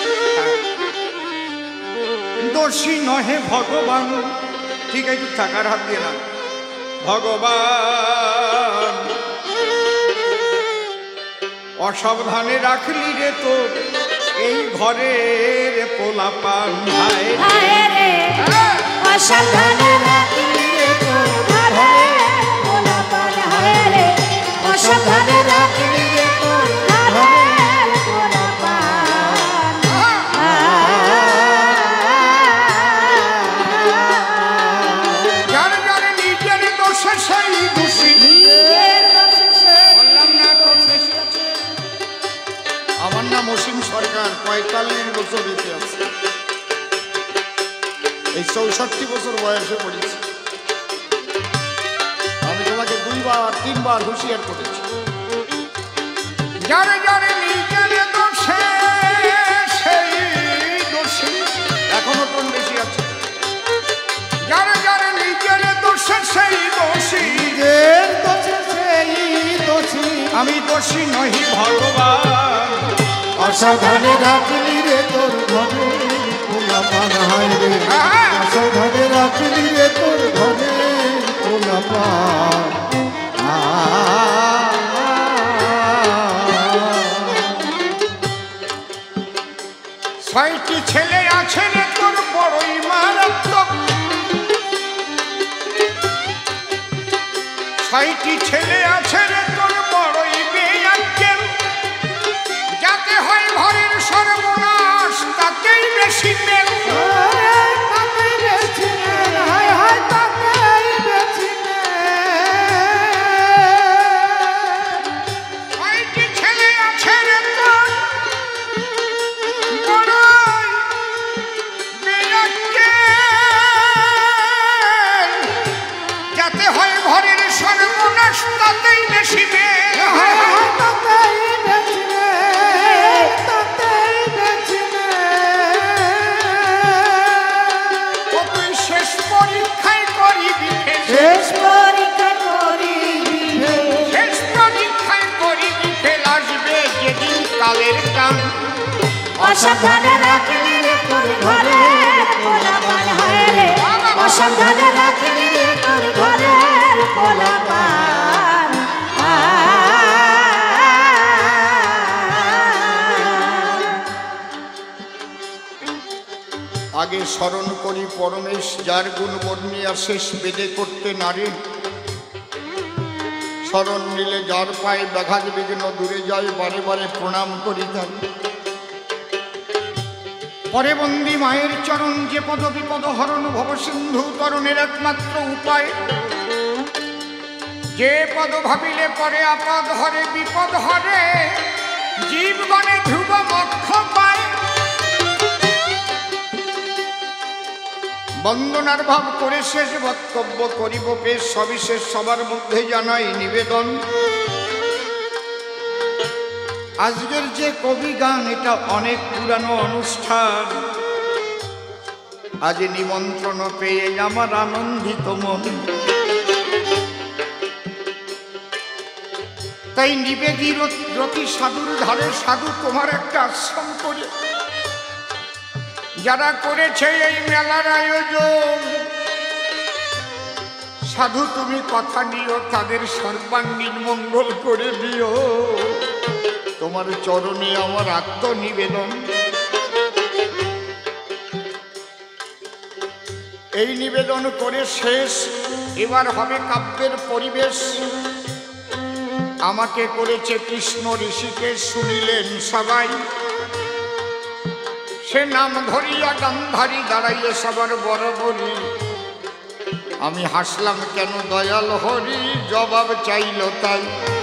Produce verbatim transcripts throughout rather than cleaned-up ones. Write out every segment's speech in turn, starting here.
দোষী নহে ভগবান, ঠিক আছে থাকার হাত দিয়ে না, ভগবান অসাবধানে রাখলি রে তোর এই ঘরের পোলাপান। হায় রে অসাবধানে রাখলি রে তোর ঘরের পোলাপান, হায় রে অসাবধানে রাখলি রে তোর ঘরের পোলাপান। যার যার নিজের দোষে সেই দোষী, বললাম না তোর বেশি আছে। আমার নাম অসীম সরকার, পঁয়তাল্লিশ বছর বেঁচে আছে, এই চৌষট্টি বছর বয়সে পড়েছি। আমি তোমাকে দুইবার তিনবার হুঁশিয়ার করেছি, যারে যারে নিজের দোষে সেই দোষী, এখনো কোন বেশি আছে, যারে যারে নিজের দোষে সেই দোষী, আমি দোষী নহি ভগবান। অসাবধানে রাখলি রে তোর ঘরে পোলাপান, হায় রে অসাবধানে রাখলি রে তোর ঘরে পোলাপান। ছয়টি ছেলে আছে রে তোর বড়ই মারাত্মক, ছয়টি ছেলে আছে রে তোর বড়ই বেয়াক্কেল, যাতে হয় ঘরের সর্বনাশ তাতেই বেশি মেল। ছয়টি ছেলে আছে রে তোর বড়ই বেয়াক্কেল, যাতে হয় ঘরের সর্বনাশ তাতেই বেশি মেল। শেষ পরীক্ষায় করিবি শেষ পরীক্ষা করিবি, শেষ পরীক্ষায় করিবি ফেল, আসবে যেদিন কালের টান। অসাবধানে রাখলি রে তোর ঘরের পোলাপান, হায় রে অসাবধানে রাখলি রে তোর ঘরের পোলাপান। আগে স্মরণ করি পরমেশ, যার গুণ বর্ণিয়া শেষ বেদে করতে নারী, স্মরণ নিলে যার পায়ে ব্যাঘাত বিঘ্ন দূরে যায়, বারে বারে প্রণাম করি তার। পরে বন্দী মায়ের চরণ, যে পদ বিপদ হরণ ভব সিন্ধু তরণের একমাত্র উপায়, যে পদ ভাবিলে পরে আপদ হরে বিপদ হরে, জীবগণে ধ্রুব মোক্ষ পায়। বন্দনার ভাব করে শেষ বক্তব্য করিব বেশ, সবিশেষ সবার মধ্যে জানাই নিবেদন। আজকের যে কবি গান, এটা অনেক পুরানো অনুষ্ঠান, আজ নিমন্ত্রণ পেয়ে আমার আনন্দিত মন। তাই নিবেদী রতি সাধুর ধারে সাধু তোমার একটা আশ্রম করে, যারা করেছে এই মেলার আয়োজন, সাধু তুমি কথা নিও, তাদের সর্বাঙ্গীন মঙ্গল করে দিও। তোমার চরণে আমার আত্মনিবেদন। এই নিবেদন করে শেষ, এবার হবে কাব্যের পরিবেশ। আমাকে করেছে কৃষ্ণ ঋষিকেশ, শুনিলেন সবাই, সে নাম ধরিয়া গান্ধারী দাঁড়াইয়ে সবার বড় বলি। আমি হাসলাম কেন দয়াল হরি, জবাব চাইল তাই।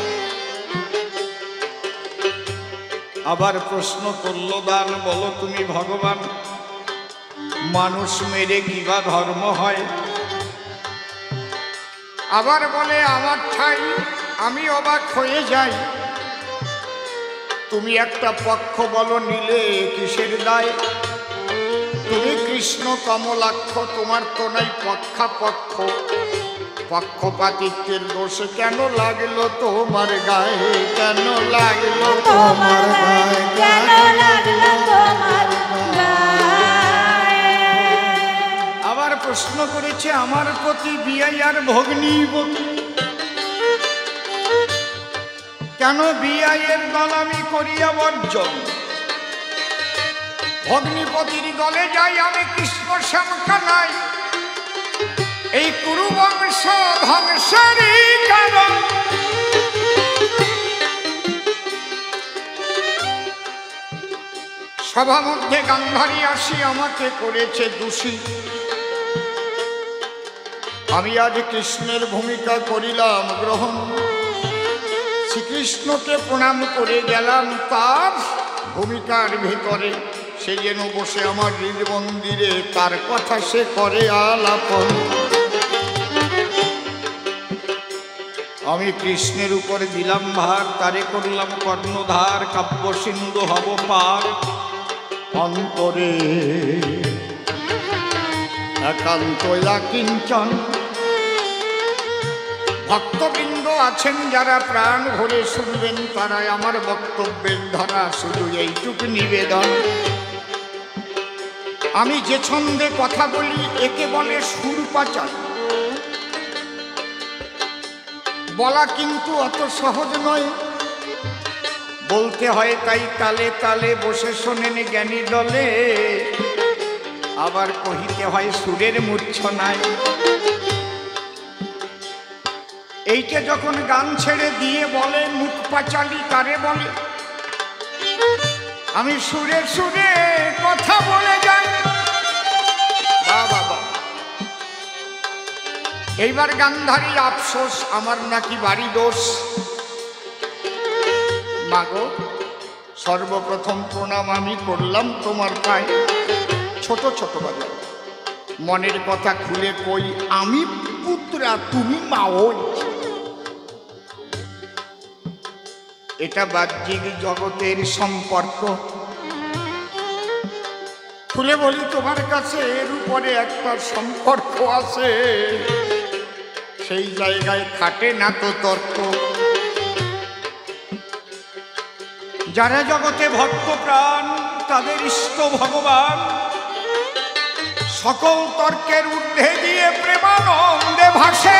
আবার প্রশ্ন করল দান, বলো তুমি ভগবান, মানুষ মেরে কিবা ধর্ম হয়? আবার বলে আমার ঠাই, আমি অবাক হয়ে যাই। তুমি একটা পক্ষ বলো, নিলে কিসের দায়? তুমি কৃষ্ণ কমলাক্ষ, তোমার তো নাই পক্ষাপক্ষ, পক্ষপাতিত্বের দোষে কেন লাগলো তোমার গায়ে? কেন লাগলো তোমার গায়ে? কেন লাগলো তোমার হচ্ছে আমার প্রতি বিয়াই আর ভগ্নীপতি। কেন বিয়াইয়ের দল আমি করিয়া বর্জন, ভগ্নীপতির দলে যাই আমি কৃষ্ণ শ্যামকানাই। এই কুরুবংশ ধ্বংসেরই কারণ। সভা মধ্যে গান্ধারী আসি আমাকে করেছে দোষী। আমি আজ কৃষ্ণের ভূমিকা করিলাম গ্রহণ, শ্রীকৃষ্ণকে প্রণাম করে গেলাম তার ভূমিকার ভিতরে। সে যেন বসে আমার হৃদ মন্দিরে তার কথা সে করে আলাপন। আমি কৃষ্ণের উপরে দিলাম ভার, তারে করলাম কর্ণধার, কাব্য সিন্ধু হব পার। অন্তরে একান্ত কিঞ্চন। ভক্তবৃন্দ আছেন যারা প্রাণ ভরে শুনবেন, তারাই আমার বক্তব্যের ধারা শুধু এইটুকু নিবেদন। আমি যে ছন্দে কথা বলি একে বলে সুর পাচার। বলা কিন্তু অত সহজ নয়, বলতে হয় তাই তালে তালে বসে শোনেন জ্ঞানী দলে। আবার কহিতে হয় সুরের মূর্ছনায়। এইটা যখন গান ছেড়ে দিয়ে বলে মুখ পাচালি কারে বলে। আমি সুরে সুরে কথা বলে যাই। বাবা এইবার গান্ধারী আফসোস, আমার নাকি বাড়ি দোষ। মাগো সর্বপ্রথম প্রণাম আমি করলাম তোমার পায়ে। ছোট ছোট বাবা মনের কথা খুলে কই, আমি পুত্রা তুমি মাও। এটা বাহ্যিক জগতের সম্পর্ক। খুলে বলি তোমার কাছে এর উপরে একটা সম্পর্ক আছে, সেই জায়গায় খাটে না তো তর্ক। যারা জগতে ভক্ত প্রাণ তাদের ইষ্ট ভগবান, সকল তর্কের ঊর্ধ্বে দিয়ে প্রেমানন্দে ভাসে।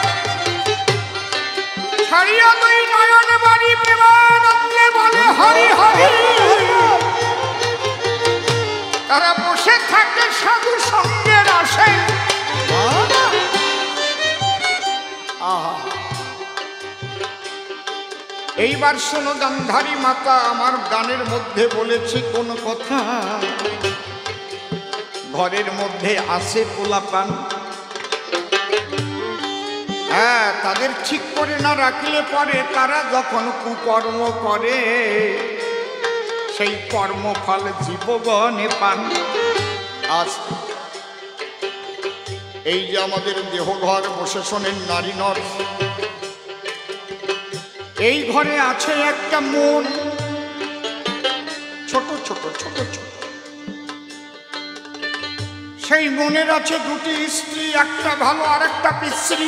ছাড়িয়া দুই নয়ন বাড়ি প্রেমানন্দে বলে হরি হরি। তারা বসে থাকে সাধু সঙ্গের আসে। এইবার শোনো গান্ধারী মাতা, আমার গানের মধ্যে বলেছি কোন কথা। ঘরের মধ্যে আসে পোলাপান, হ্যাঁ তাদের ঠিক করে না রাখলে পরে তারা যখন কুকর্ম করে সেই কর্মফল জীবগণে পান। আজ এই যে আমাদের দেহঘর বসে শোনেন নারী নর, এই ঘরে আছে একটা মন, ছোট ছোট ছোট ছোট। সেই মনের আছে দুটি স্ত্রী, একটা ভালো আর একটা পিস্ত্রী।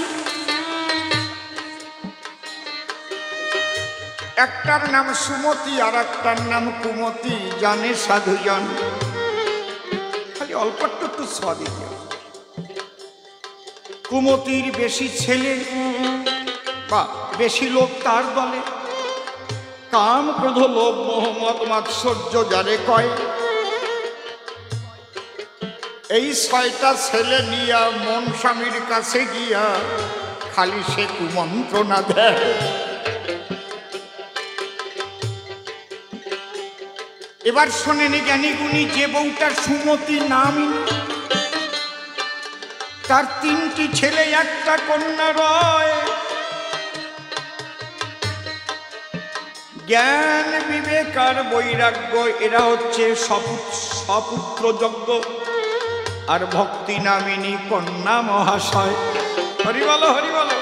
একটার নাম সুমতি আর একটার নাম কুমতি, জানে সাধুজন। খালি অল্প একটু স্বাদিত। কুমতির বেশি ছেলে বা বেশি লোক তার দলে, কাম ক্রোধ লোভ মোহ মদ মাৎসর্য যারে কয়। এই ছয়টা ছেলে নিয়া মন স্বামীর কাছে গিয়া খালি সে কুমন্ত্রণা দেয়। এবার শোনেনি জ্ঞানী গুণী, যে বউটার সুমতি নামই, তার তিনটি ছেলে একটা কন্যা রয়। জ্ঞান বিবেক আর বৈরাগ্য এরা হচ্ছে সপুত্র যজ্ঞ। আর ভক্তি নামিনী কন্যা মহাশয়। হরি বলো হরি বলো।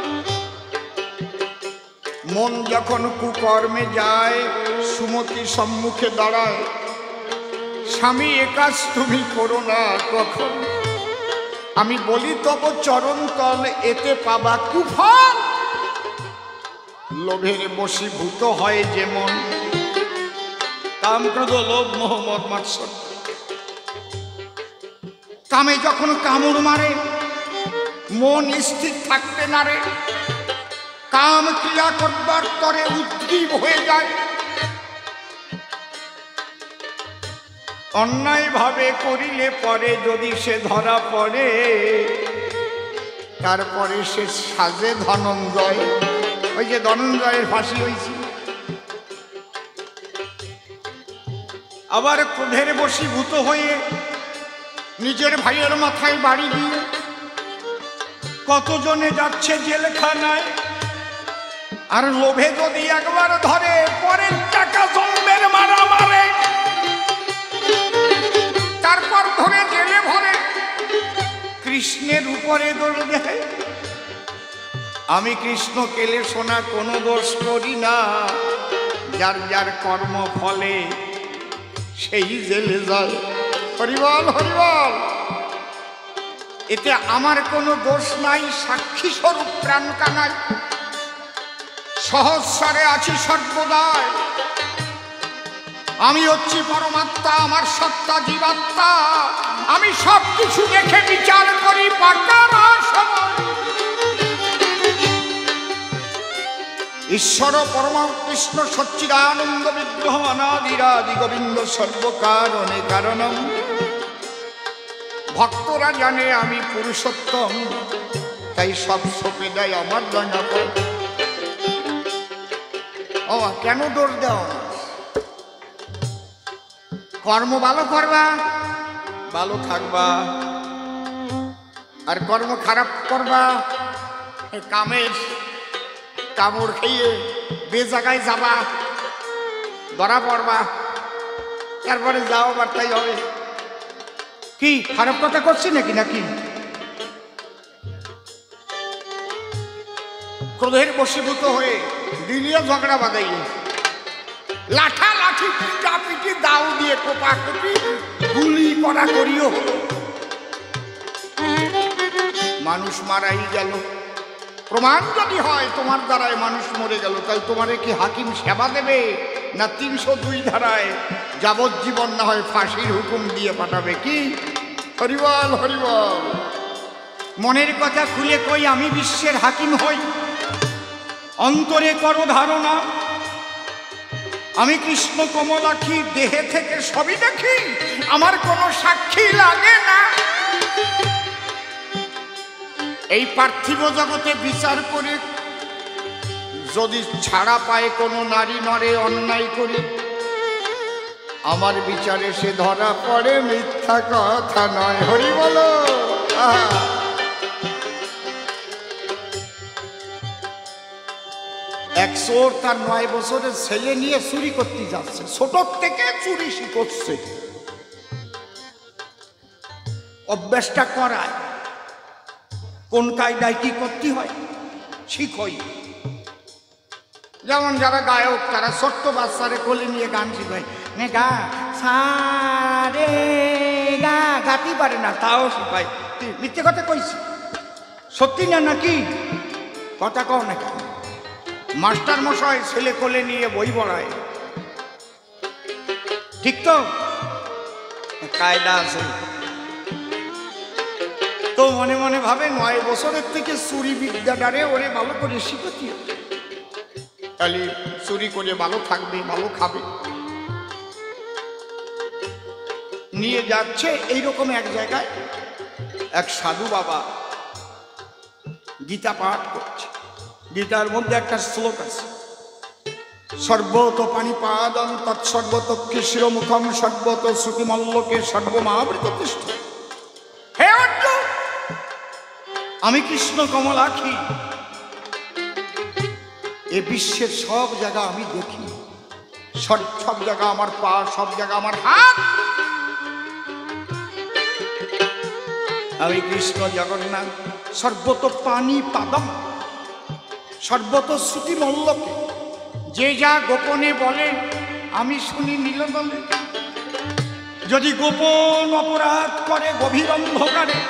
মন যখন কুকর্মে যায় সুমতি সম্মুখে দাঁড়ায়, স্বামী এ কাজ তুমি করো না কখন। আমি বলি তব চরণ তল এতে পাবা কুফল। লোভের বশীভূত হয় যেমন, কাম ক্রোধ লোভ মোহ মদ মাৎসর্য। কামে যখন কামড় মারে মন স্থির থাকতে না রে, কাম ক্রিয়া করবার তরে উদ্গ্রীব হয়ে যায়। অন্যায় ভাবে করিলে পরে যদি সে ধরা পড়ে, তারপরে সে সাজে ধনঞ্জয়। ওই যে ধনঞ্জয়ের ফাঁসি হয়েছে। আবার ক্রোধের বশীভূত হয়ে নিজের ভাইয়ের মাথায় বাড়ি দিয়ে কতজনে যাচ্ছে জেলখানায়। আর লোভে যদি একবার ধরে, পরের টাকা জন্মের মারা মারে, তারপর ধরে জেলে ভরে কৃষ্ণের উপরে দোষ দেয়। আমি কৃষ্ণ কেলে শোনা কোনো দোষ করি না, যার যার কর্ম ফলে সেই জেলে যায়। হরিবল হরিবল। এতে আমার কোনো দোষ নাই, সাক্ষী স্বরূপ প্রাণ কানাই। সহস্রে আছি সর্বদাই, আমি হচ্ছি পরমাত্মা, আমার সত্তা জীবাত্মা। আমি সব কিছু দেখে বিচার করি পাকার সময়। ঈশ্বর পরমা কৃষ্ণ সচ্চিদানন্দ বিগ্রহ অনাদিরাদি গোবিন্দ সর্বকারণে কারণম। ভক্তরা জানে আমি পুরুষোত্তম, তাই সব সপে দেয় আমার দণ্ডাপন। ও কেন দোষ দাও? কর্ম ভালো করবা, ভালো থাকবা। আর কর্ম খারাপ করবা, কামের কামড় খেয়ে বে জায়গায় যাবা, ধরা পড়বা, তারপরে যাও বার্তাই হবে। কি খারাপ কথা করছি নাকি? নাকি ক্রোধের বশীভূত হয়ে দিলিয়ে ঝগড়া বাঁধাইয়ে, লাঠা লাঠি পিটা পিটি দাও দিয়ে কোপা কোপি গুলি করা করিও হলো। মানুষ মারাই গেল। প্রমাণ যদি হয় তোমার দ্বারায় মানুষ মরে গেল, তাই তোমারে কি হাকিম সেবা দেবে? না তিনশো দুই ধারায় যাবজ্জীবন না হয় ফাঁসির হুকুম দিয়ে পাঠাবে? কি হরিবল হরিবল। মনের কথা খুলে কই, আমি বিশ্বের হাকিম হই। অন্তরে করো ধারণা, আমি কৃষ্ণ কমলাক্ষী, দেহে থেকে সবই দেখি, আমার কোনো সাক্ষী লাগে না। এই পার্থিব জগতে বিচার করে যদি ছাড়া পায় কোনো নারী নরে অন্যায় করে, আমার বিচারে সে ধরা পড়ে, মিথ্যা কথা নয়। হরি বলো। এক চোর তার নয় বছরের ছেলে নিয়ে চুরি করতে যাচ্ছে, ছোট থেকে চুরি শিখছে, অভ্যাসটা করায়। কোন কায়দায় কি করতে হয় শিখই। যেমন যারা গায়ক, তারা ছোট্ট বাচ্চারে কোলে নিয়ে গান শিখায়, নে গা সারে গা, গাতে পারে না তাও শিখায়। মিথ্যে কথা কইছি? সত্যি না নাকি? কথা কও না কেন? মাস্টার মশাই ছেলে কোলে নিয়ে বই পড়ায়, ঠিক তো? কায়দা আছে। তো মনে মনে ভাবে নয় বছরের থেকে চুরি বিদ্যাটারে ওরে ভালো করে শিখতে হবে, তাহলে চুরি করে ভালো থাকবে, ভালো খাবে। নিয়ে যাচ্ছে এইরকম এক জায়গায়, এক সাধু বাবা গীতা পাঠ করছে। গীতার মধ্যে একটা শ্লোক আছে, সর্বত পাণিপাদং তৎসর্বত কৃষ্ণমুখম সর্বত শ্রুতিমল্লকে সর্বমাবৃত কৃষ্ণ। হে অর্জুন, আমি কৃষ্ণ কমলাক্ষী, এ বিশ্বের সব জায়গা আমি দেখি, সব সব জায়গা আমার পা, সব জায়গা আমার হাত। আমি কৃষ্ণ জগন্নাথ, সর্বত পানি পাদম সর্বত শ্রুতি মল্লকে, যে যা গোপনে বলে আমি শুনি নীলদলে। যদি গোপন অপরাধ করে গভীর অন্ধকারে,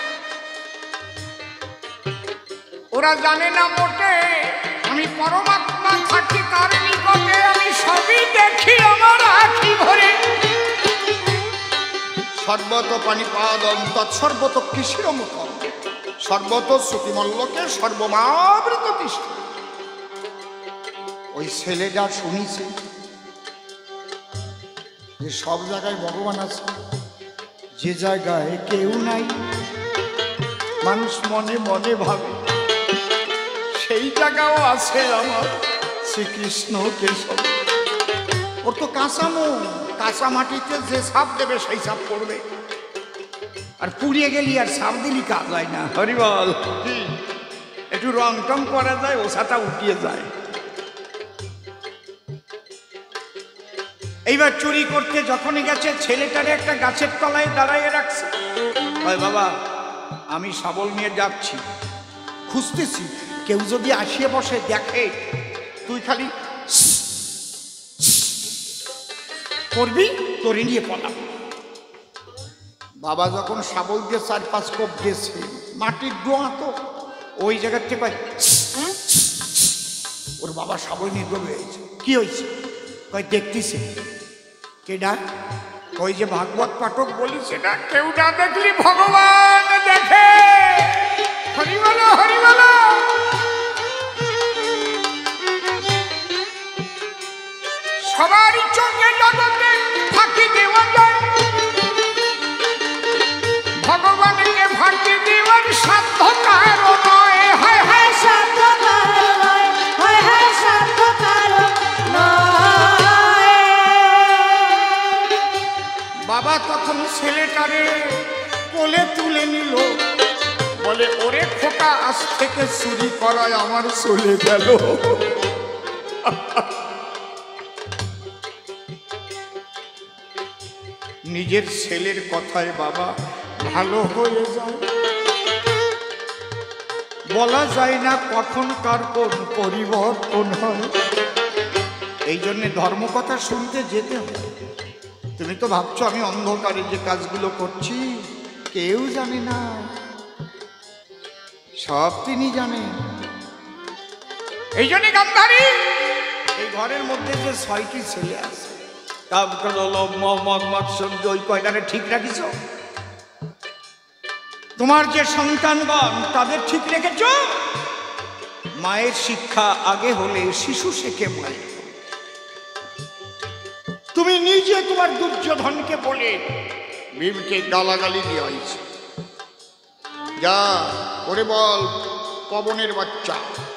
ওরা জানে না মোটে আমি পরমাত্মা থাকি তার নিকটে, আমি সবই দেখি আমার আঁখি ভরে। সর্বত পাণিপাদম তৎসর্বত কৃষ্ণমুখম, সর্বত শ্রুতিমল্লকে সর্বমাবৃত তিষ্ঠ। ওই ছেলেটা শুনিছে যে সব জায়গায় ভগবান আছে, যে জায়গায় কেউ নাই মানুষ মনে মনে ভাবে সেই জায়গাও আছে আমার শ্রীকৃষ্ণ কেশব। ওর তো কাঁচামো, কাঁচা মাটিতে যে সাপ দেবে সেই সাপ পড়বে, আর পুড়িয়ে গেলি আর সাপ দিলি কাজ হয় না। হরিবল, একটু রং টং করা যায়, ওষাটা উঠিয়ে যায়। এইবার চুরি করতে যখনই গেছে ছেলেটারে একটা গাছের তলায় দাঁড়াইয়ে রাখছে। ভাই বাবা, আমি শাবল নিয়ে যাচ্ছি, খুঁজতেছি, কেউ যদি আসিয়ে বসে দেখে তুই খালি করবি, তোরে নিয়ে পলাম। বাবা যখন শাবল দিয়ে চার পাঁচ কোপ দিয়েছে, মাটির ডোয়া তো ওই জায়গার থেকে ওর বাবা শাবল নিয়ে ডুবে হয়েছে। কি হয়েছে? কই দেখতেছে। কেডা? ওই যে ভাগবত পাঠক বলি, সেটা কেউ না দেখলি ভগবান দেখে। হরি বলো, হরি বলো। সবারই চোখে জগতে ফাঁকি দেওয়া যায়, ভগবানকে ফাঁকি দেওয়ার সাধ্য কারো নয়। হায় হায়, সাধ্য কারো নয়, হায় হায় সাধ্য কারো নয়। বাবা তখন ছেলেটারে কোলে তুলে নিল, বলে ওরে খোকা, আজ থেকে চুরি করায় আমার চলে গেল। নিজের ছেলের কথায় বাবা ভালো হয়ে যায়। বলা যায় না কখন কার কোন পরিবর্তন হয়। এই জন্যে ধর্মকথা শুনতে যেতে হয়। তুমি তো ভাবছো আমি অন্ধকারে যে কাজগুলো করছি কেউ জানে না, সব তিনি জানেন। এই জন্য গান্ধারী, এই ঘরের মধ্যে যে ছয়টি ছেলে আছে, ওই কয়টারে ঠিক রাখিস? তোমার যে সন্তানগণ তাদের ঠিক রেখেছ? মায়ের শিক্ষা আগে হলে শিশু শেখে মায়ের। তুমি নিজে তোমার দুর্যোধনকে বলে ভীমকে গালাগালি দিয়ে হয়েছে, যা ওরে বল পবনের বাচ্চা,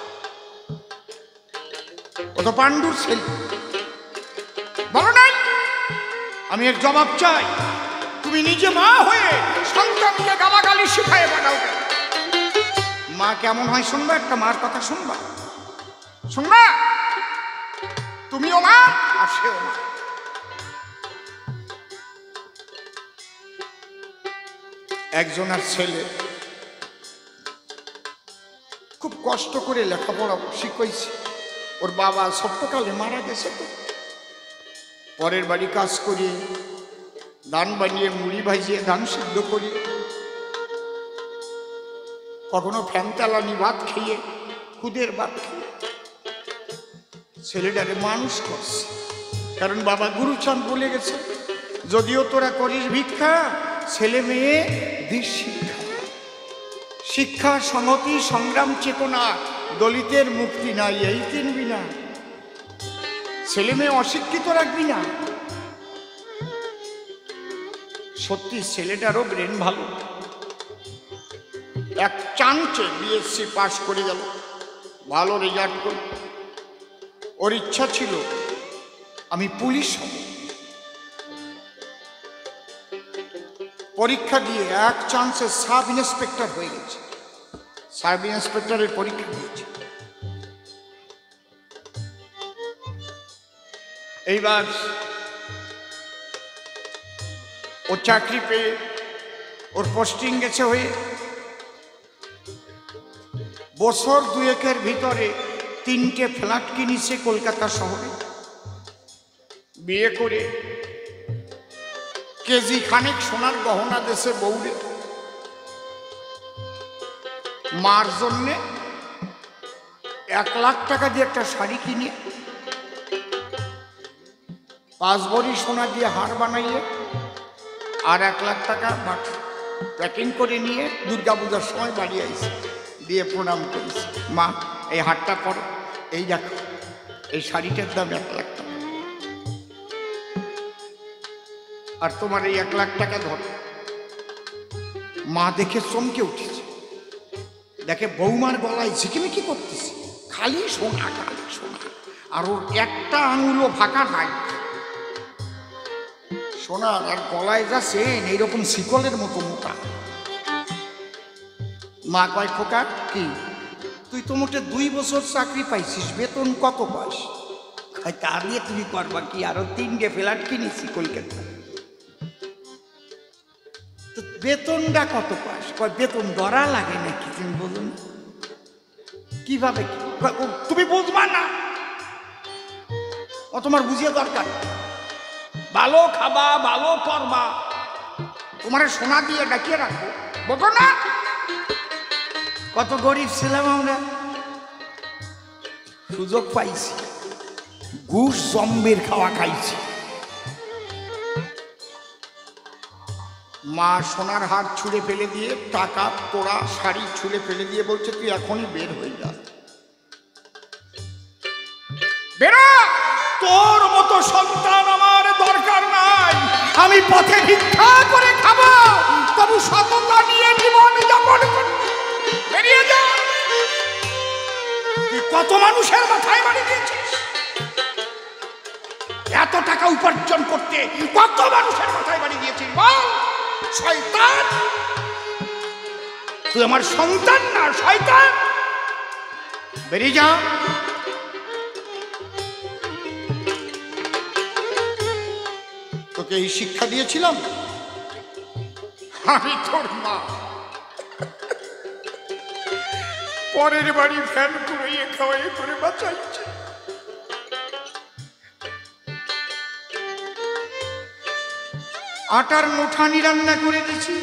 ও তো পাণ্ডুর ছেলে, বলো নাই? আমি এর জবাব চাই। তুমি নিজে মা হয়ে সন্তানকে গালাগালি শিখায় বানাও। মা কেমন হয় শুনবা? একটা মার কথা শুনবা, শুনবা? তুমিও মা আর সেও মা। একজনের ছেলে খুব কষ্ট করে লেখাপড়া শিখাইছে, ওর বাবা ছোট্টকালে মারা গেছে। তো পরের বাড়ি কাজ করিয়ে ধান বানিয়ে মুড়ি ভাজিয়ে ধান সিদ্ধ করিয়ে, কখনো ফ্যান চালানি ভাত খেয়ে, খুদের ভাত খেয়ে ছেলেটারে মানুষ করছে। কারণ বাবা গুরুচাঁদ বলে গেছে, যদিও তোরা করিস ভিক্ষা, ছেলে মেয়ে দিস শিক্ষা। শিক্ষা, সংহতি, সংগ্রাম, চেতনা, দলিতের মুক্তি নাই, এই কিনবি না। ছেলে মেয়ে অশিক্ষিত রাখবি না। সত্যি ছেলেটারও ব্রেন ভালো, এক চান্সে বিএসসি পাশ করে গেল, ভালো রেজাল্ট করে। ওর ইচ্ছা ছিল আমি পুলিশ হব। পরীক্ষা দিয়ে এক চান্সে সাব ইন্সপেক্টর হয়ে গেছে। সাব ইন্সপেক্টরের পরীক্ষা দিয়েছে। এইবার ও চাকরি পেয়ে ওর পোস্টিং গেছে হয়ে, বছর দুয়েকের ভিতরে তিনটে ফ্ল্যাট কিনেছে কলকাতা শহরে। বিয়ে করে কেজি খানেক সোনার গহনা দেশে বউরে। মার জন্যে এক লাখ টাকা দিয়ে একটা শাড়ি কিনে, পাঁচ ভরি সোনা দিয়ে হার বানাইয়ে আর এক লাখ টাকা প্যাকিং করে নিয়ে দুর্গা পূজার সময় বাড়ি আইছি, দিয়ে প্রণাম করেছি। মা এই হাটটা করো, এই দেখো এই শাড়িটার দাম এক লাখ টাকা, আর তোমার এই এক লাখ টাকা ধরো। মা দেখে চমকে উঠেছে, দেখে বৌমার গলায় ঝিকিমিকি করতেছে, খালি সোনা খালি সোনা, আর ওর একটা আঙুলও ফাঁকা নাই সোনার, আর গলায় যা চেন এইরকম শিকলের মতো মোটা। মা কয় খোকা কি তুই তো মোটে দুই বছর চাকরি পাইছিস, বেতন কত পাস? কয় তা দিয়ে তুমি করবা কি, আরো তিনটে ফ্ল্যাট কিনেছি কলকাতা। তো বেতনটা কত পাস? কয় বেতন ধরা লাগে নাকি, তুমি বলুন কিভাবে কি? তুমি বুঝবা না, ও তোমার বুঝিয়ে দরকার। ভালো খাবা, ভালো করবা, তোমার সোনা দিয়ে ডাকিয়ে রাখবো, বোঝো না? কত গরিব ছিলাম আমরা, সুযোগ পাইছি, ঘুষ জম্বের খাওয়া খাইছি। মা সোনার হার ছুঁড়ে ফেলে দিয়ে, টাকা তোড়া শাড়ি ছুঁড়ে ফেলে দিয়ে বলছে তুই এখনই বের হয়ে যা, বেরো, তোর মতো সন্তান আমার দরকার নাই, আমি পথে ভিক্ষা করে খাবো, তবু সততা নিয়ে জীবন যাপন করব, বেরিয়ে যা। তুই কত মানুষের মাথায় বাড়ি দিয়েছিস, এত টাকা উপার্জন করতে কত মানুষের মাথায় বাড়ি দিয়েছিস বল? শয়তান, তুই আমার সন্তান না শয়তান, বেরিয়ে যা। তোকে এই শিক্ষা দিয়েছিলাম আমি, তোর মা। পরের বাড়ি ফ্যান কুড়িয়ে খাওয়াই করে বাঁচাইছে, আটার মুঠানি রান্না করে দিছি।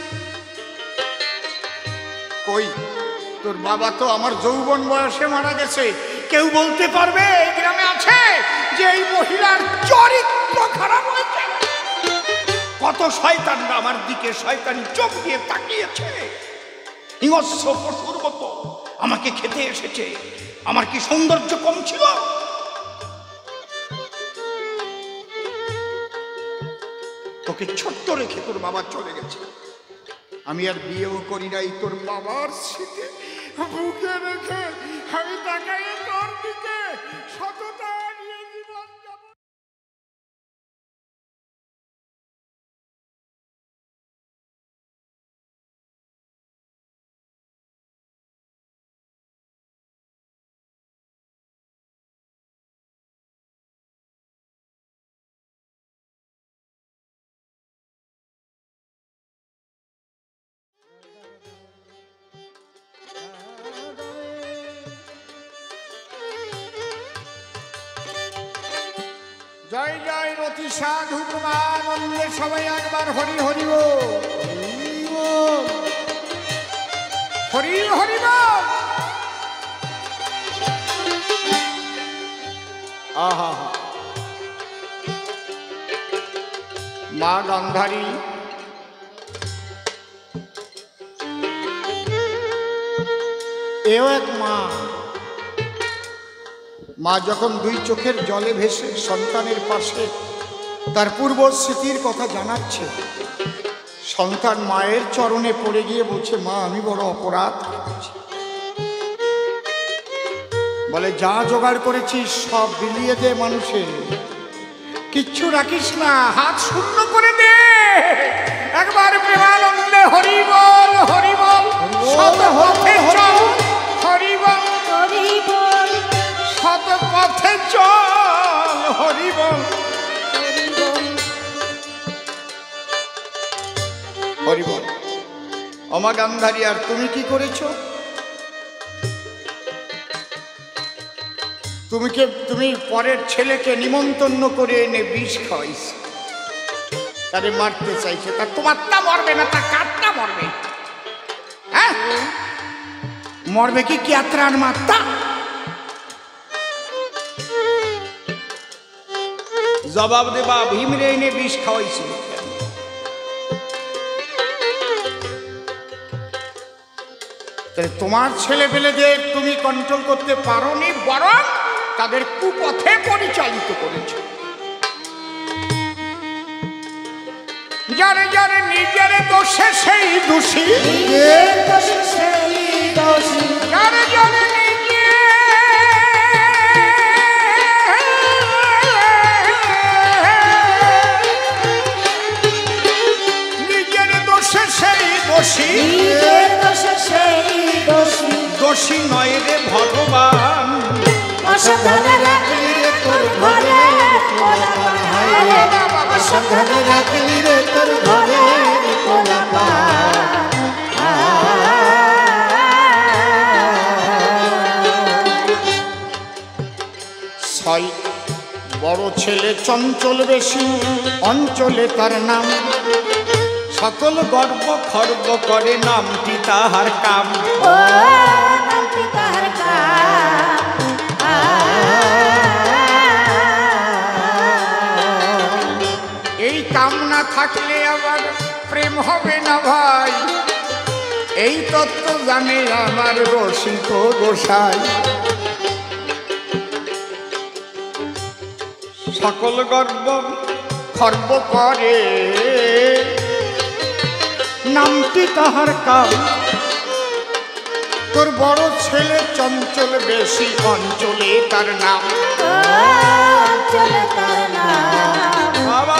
কই তোর বাবা তো আমার যৌবন বয়সে মারা গেছে, কেউ বলতে পারবে এই গ্রামে আছে যে এই মহিলার চরিত্র খারাপ হয়েছে? কত শয়তানরা আমার দিকে শয়তানি চোখ দিয়ে তাকিয়েছে, হিংস্র পশুর মতো আমাকে খেতে এসেছে। আমার কি সৌন্দর্য কম ছিল? তোকে ছোট্ট রেখে তোর বাবা চলে গেছে, আমি আর বিয়েও করি নাই। তোর বাবার স্মৃতি বুকে রেখে আমি তাকাই তোর দিকে, সততা নিয়ে জীবন যাব। জয় জয় রতি সাধু প্রমানন্দে, সবাই একবার হরি হরি বল, হরি হরি বল। আহা মা গান্ধারী, এও এক মা। মা যখন দুই চোখের জলে ভেসে সন্তানের পাশে তার পূর্ব স্মৃতির কথা জানাচ্ছে, সন্তান মায়ের চরণে পড়ে গিয়ে বলছে মা আমি বড় অপরাধ করেছি। বলে যা জোগাড় করেছিস সব বিলিয়ে দে, মানুষের কিচ্ছু রাখিস না, হাত শূন্য করে দে। একবার প্রেমানন্দে হরি বল, হরি বল, শত পথে চল, হরি বল, হরি বল, শত পথে চল, হরি বল, হরি বল। অমা গান্ধারী, আর তুমি কি করেছো? তুমি কে তুমি পরের ছেলেকে নিমন্ত্রণ করে এনে বিষ খাওয়াইছ, তারে মারতে চাইছে। তা তোমারটা মরবে না, তা কারটা মরবে? হ্যাঁ মরবে কি ক্যাত্রার মাত্তা? জবাব দেবা, ভীমরে এনে বিষ খাওয়াইছিল। তোমার ছেলে পেলেদের তুমি কন্ট্রোল করতে পারোনি, বরং তাদের কুপথে পরিচালিত করেছ। যারে যারে নিজের দোষে সেই দোষী, নিজের দোষে সেই দোষী, যারে যারে নিজে নিজের দোষে সেই দোষী, নিজের দোষে সেই দোষী, দোষী নয় রে ভগবান। অসাবধানে রাখলি রে তোর ঘরে পোলাপান, হায় রে অসাবধানে রাখলি রে তোর ঘরে পোলাপান। ছয় বড় ছেলে চঞ্চল বেশি, অঞ্চলে তার নাম, সকল গর্ব খর্ব করে, নামটি তাহার কাম। ও নামটি তাহার কাম। এই কাম না থাকলে আবার প্রেম হবে না ভাই, এই তত্ত্ব জানে আমার রসিক গোসাই। সকল গর্ব খর্ব করে, নামটি তাহার কাম। তোর বড় ছেলে চঞ্চল বেশি, অঞ্চলে তার নাম। ও অঞ্চলে তার নাম।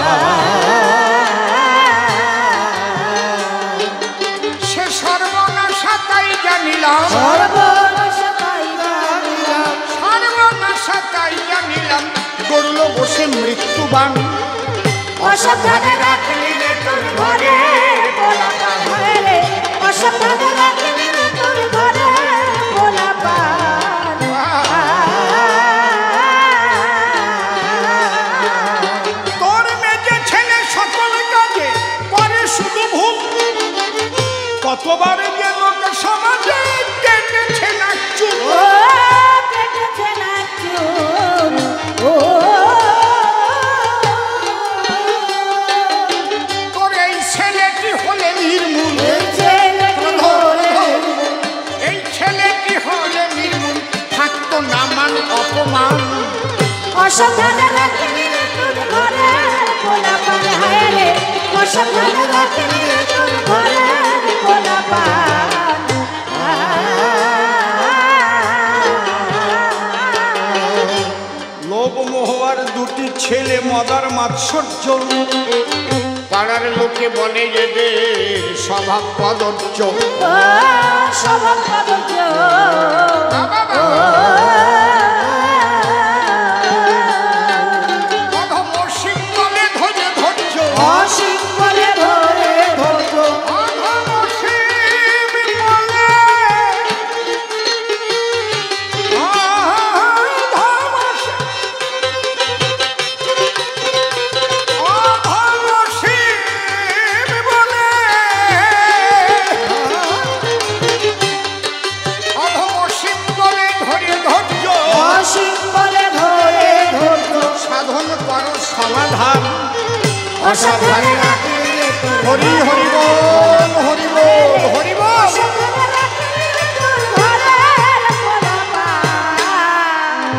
সে সর্বনাশা তাই জানিলাম, সর্বনাশা তাই জানিলাম, সর্বনাশা তাই জানিলাম, করল বসে মৃত্যুবান। অসাবধানে রাখলি রে তোর ঘরে পোলাপান, হায় রে অসাবধানে রাখলি রে তোর ঘরে পোলাপান। তোর মেজে ছেলে সকল কাজে করে শুধু ভুল, কতবার যে লোক সমাজে কেটেছে না চুল। ও কেটেছে না চুল, ও তোর এই ছেলেটি হলে নির্মূল, এই ছেলেটি হলে এই ছেলেটি হলে নির্মূল, থাকতো না মান অপমান। অসাবধানে রাখলি রে তোর ঘরে পোলাপান, হায় রে অসাবধানে রাখলি রে তোর ঘরে পোলাপান। লোভ মোহর দুটি ছেলে মদার মাৎসর্য, পাড়ার লোকে বলে এদের স্বভাব কদর্য। ও স্বভাব কদর্য, অধম অসীম বলে ধরে ধৈর্য, অসীম বলে ধরে ধৈর্য, অধম অসীম বলে, অধম অসীম, অধম অসীম বলে, অধম অসীম বলে ধরে ধৈর্য, অসীম বলে ধরে ধৈর্য, সাধন করো সমাধান। অসাবধানে রাখলি রে তোর হরি হরি বল, হরি বল, হরি বল। অসাবধানে রাখলি রে তোর ঘরের পোলাপান।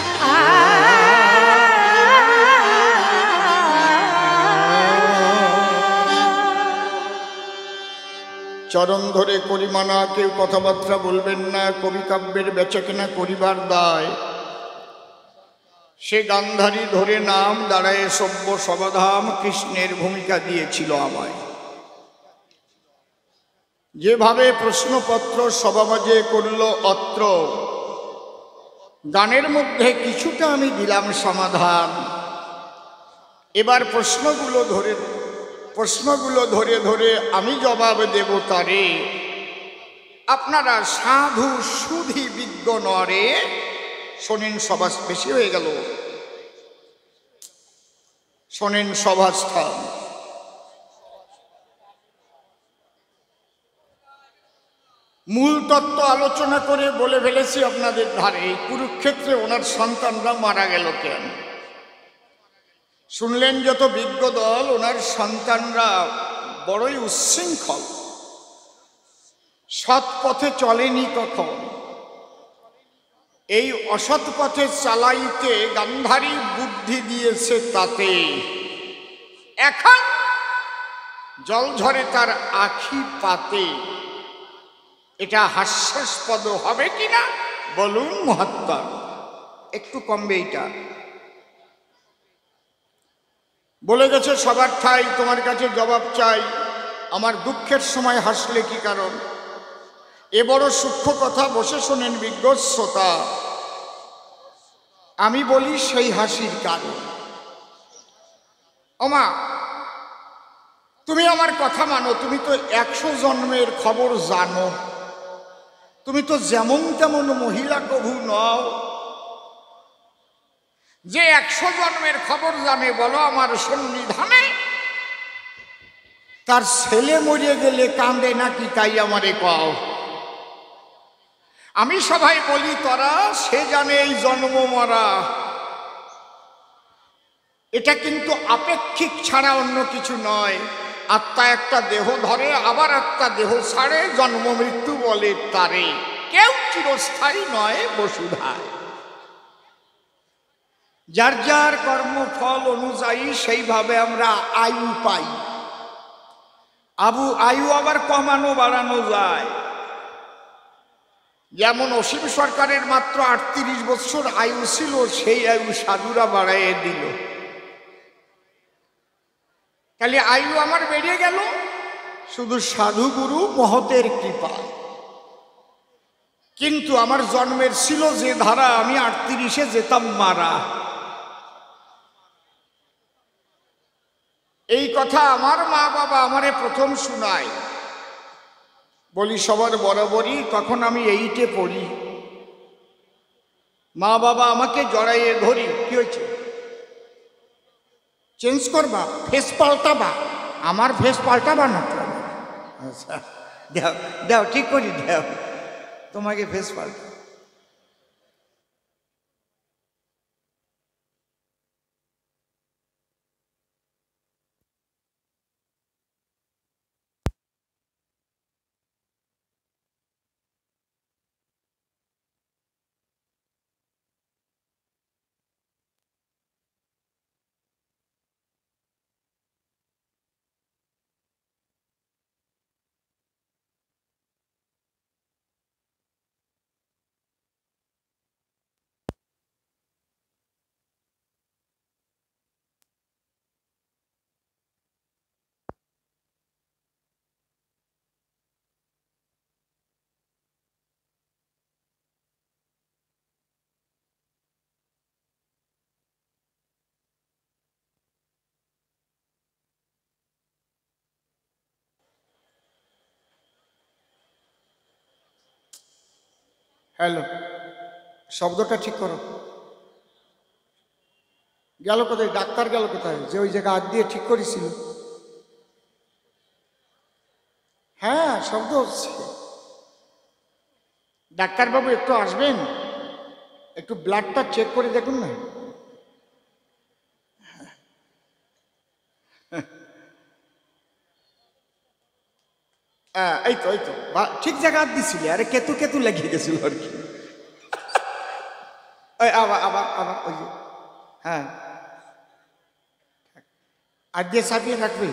চরণ ধরে করিমানা, কেউ কথাবার্তা বলবেন না, কবি কাব্যের বেচাকেনা করিবার দায়। সে গান্ধারী ধরে নাম, দাঁড়ায় সভ্য সমাধাম, কৃষ্ণের ভূমিকা দিয়েছিল আমায়। যেভাবে প্রশ্নপত্র সভামাজে করল অত্র, গানের মধ্যে কিছুটা আমি দিলাম সমাধান। এবার প্রশ্নগুলো ধরে প্রশ্নগুলো ধরে ধরে আমি জবাব দেব তারে। আপনারা সাধু সুধি বিজ্ঞ নরে, শোনেন সভা বেশি হয়ে গেল, শোনেন সভাস্থান। মূল তত্ত্ব আলোচনা করে বলে ফেলেছি আপনাদের ধারে, এই কুরুক্ষেত্রে ওনার সন্তানরা মারা গেল কেন? শুনলেন যত বিজ্ঞ দল, ওনার সন্তানরা বড়ই উচ্ছৃঙ্খল, সৎ পথে চলেনি কখন, এই অসৎ পথে চালাইতে গান্ধারী বুদ্ধি দিয়েছে তাতে। এখন জল ঝরে তার আখি পাতে। এটা হাস্যাস্পদ হবে কিনা বলুন মহাত্মা? একটু কমবে এইটা। বলে গেছে সবার ঠাই, তোমার কাছে জবাব চাই, আমার দুঃখের সময় হাসলে কি কারণ? এ বড় সূক্ষ্ম কথা বসে শোনেন বিজ্ঞ শ্রোতা, আমি বলি সেই হাসির কারণ। ওমা, তুমি আমার কথা মানো, তুমি তো একশো জন্মের খবর জানো, তুমি তো যেমন তেমন মহিলা কভু নও যে একশো জন্মের খবর জানে। বলো আমার সন্নিধানে তার ছেলে মরিয়ে গেলে কাঁদে নাকি, তাই আমারে কও। আমি সবাই বলি তোরা, সে জানে এই জন্ম মরা। এটা কিন্তু আপেক্ষিক ছাড়া অন্য কিছু নয়। আত্মা একটা দেহ ধরে, আবার একটা দেহ ছাড়ে, জন্ম মৃত্যু বলে তারে। কেউ চিরস্থায়ী নয় বসুধায়। যার যার কর্মফল অনুযায়ী সেইভাবে আমরা আয়ু পাই। আবু আয়ু আবার কমানো বাড়ানো যায়। যেমন অসীম সরকারের মাত্র আটত্রিশ বছর আয়ু ছিল, সেই আয়ু সাধুরা বাড়াইয়ে দিল। তাহলে আয়ু আমার বেড়ে গেল শুধু সাধু গুরু মহতের কৃপায়। কিন্তু আমার জন্মের ছিল যে ধারা, আমি আটত্রিশে যেতাম মারা। এই কথা আমার মা বাবা আমারে প্রথম শোনায়। বলি সবার বরাবরই, তখন আমি এইটে পড়ি। মা বাবা আমাকে জড়াইয়ে ধরি, কি হয়েছে চেঞ্জ করবা, ফেস পাল্টাবা? আমার ফেস পাল্টাবা না তো? আচ্ছা দেও দেও, ঠিক করি দেও, তোমাকে ফেস পাল্টা। হ্যালো, শব্দটা ঠিক করো। গেল কোথায়? ডাক্তার গেল কোথায়? যে ওই জায়গা হাত দিয়ে ঠিক করেছিল। হ্যাঁ, শব্দ হচ্ছে। ডাক্তারবাবু একটু আসবেন, একটু ব্লাডটা চেক করে দেখুন না। হ্যাঁ, এই তো এই তো ঠিক জায়গা হাত দিছিলে। আরে কেতু কেতু লেগে গেছিল আর কি। আবার আবার আবার ওই যে, হ্যাঁ, আর দিয়ে চাপিয়ে রাখবে।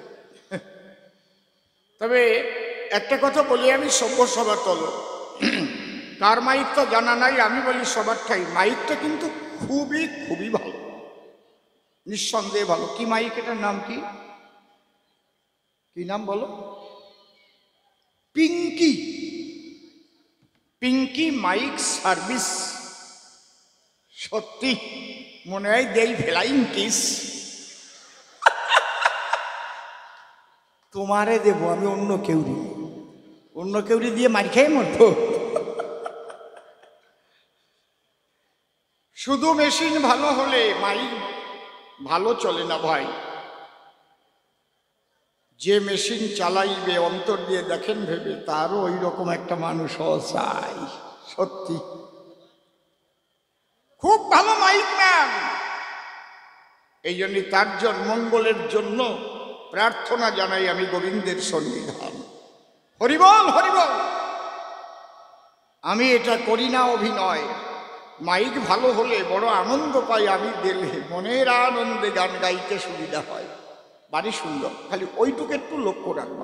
তবে একটা কথা বলি আমি, সভ্য সবার তল। কার মাইক তো জানা নাই, আমি বলি সবার ঠাই। মাইকটা কিন্তু খুবই খুবই ভালো, নিঃসন্দেহে ভালো। কি মাইক? এটার নাম কি? কি নাম বলো? পিঙ্কি। Pinky mike service. সত্যি মনে হয় দেই ফ্লাইং কিস। তোমারে দেবো আমি, অন্য কেউরি অন্য কেউরি দিয়ে মার খেয়ে মরবো। শুধু মেশিন ভালো হলে মাইক ভালো চলে না ভাই। যে মেশিন চালাইবে অন্তর দিয়ে দেখেন ভেবে, তারও ওই রকম একটা মানুষ চাই। সত্যি খুব ভালো মাইক ম্যান। এই জন্য তার মঙ্গলের জন্য প্রার্থনা জানাই আমি গোবিন্দের সন্নিধান। হরিবল হরিবল। আমি এটা করি না অভিনয়, মাইক ভালো হলে বড় আনন্দ পাই আমি, দিলে মনের আনন্দে গান গাইতে সুবিধা হয়, বাড়ি সুন্দর, খালি ওইটুকু একটু লক্ষ্য রাখবা।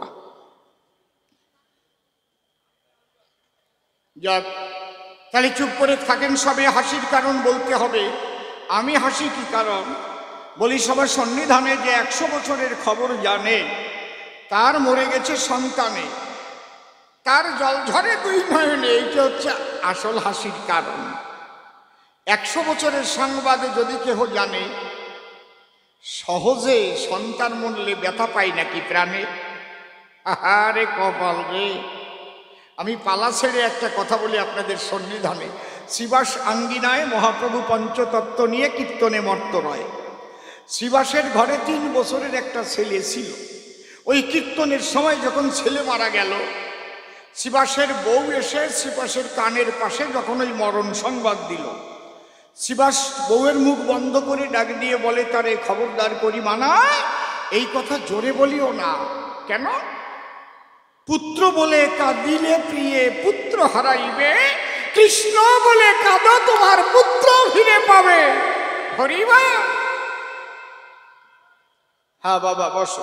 যাক, তাহলে চুপ করে থাকেন সবে, হাসির কারণ বলতে হবে। আমি হাসি কি কারণ বলি, সবার সন্নিধানে যে একশো বছরের খবর জানে, তার মরে গেছে সন্তানে, তার জল ঝরে দুই নয়নে, এইটা হচ্ছে আসল হাসির কারণ। একশো বছরের সংবাদে যদি কেহ জানে, সহজে সন্তান মরলে ব্যথা পাই নাকি প্রাণে? আহারে কপাল রে। আমি পালা ছেড়ে একটা কথা বলি আপনাদের সন্নিধানে। শ্রীবাস আঙ্গিনায় মহাপ্রভু পঞ্চতত্ত্ব নিয়ে কীর্তনে মর্ত নয়। শ্রীবাসের ঘরে তিন বছরের একটা ছেলে ছিল। ওই কীর্তনের সময় যখন ছেলে মারা গেল, শ্রীবাসের বউ এসে শ্রীবাসের কানের পাশে যখন ওই মরণ সংবাদ দিল, শ্রীবাস বউয়ের মুখ বন্ধ করে ডাক দিয়ে বলে, তারে খবরদার করি মানা, এই কথা জোরে বলিও না। কেন? পুত্র বলে কাঁদিলে প্রিয়ে পুত্র হারাইবে, কৃষ্ণ বলে কাঁদো তোমার পুত্র ফিরে পাবে। হরিবা। হ্যাঁ বাবা বসো।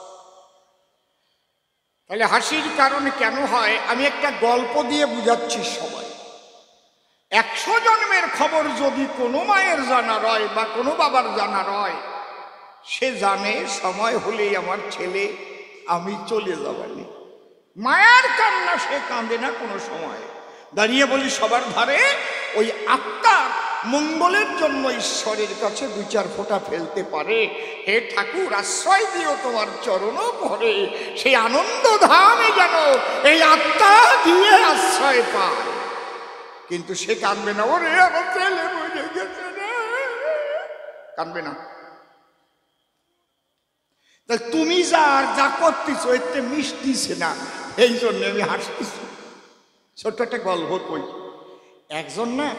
তাহলে হাসির কারণ কেন হয় আমি একটা গল্প দিয়ে বুঝাচ্ছি সবাই। একশো জন্মের খবর যদি কোনো মায়ের জানা রয় বা কোনো বাবার জানা রয়, সে জানে সময় হলেই আমার ছেলে আমি চলে যাবানি। মায়ার কান্না সে কাঁদে না কোনো সময়। দাঁড়িয়ে বলি সবার ধারে, ওই আত্মার মঙ্গলের জন্য ঈশ্বরের কাছে দু চার ফোঁটা ফেলতে পারে, হে ঠাকুর আশ্রয় দিও তোমার চরণ ভরে, সেই আনন্দ ধামে যেন এই আত্মা দিয়ে আশ্রয় পায়। কিন্তু সে কাঁদবে না, ওরে আমার ছেলে মরে গেছে রে, কাঁদবে না। তা তুমি যা আর যা করতেছ এতে মিশতিছে না, এই জন্য আমি হাসতেছি। ছোট্ট একটা গল্প কই। একজন না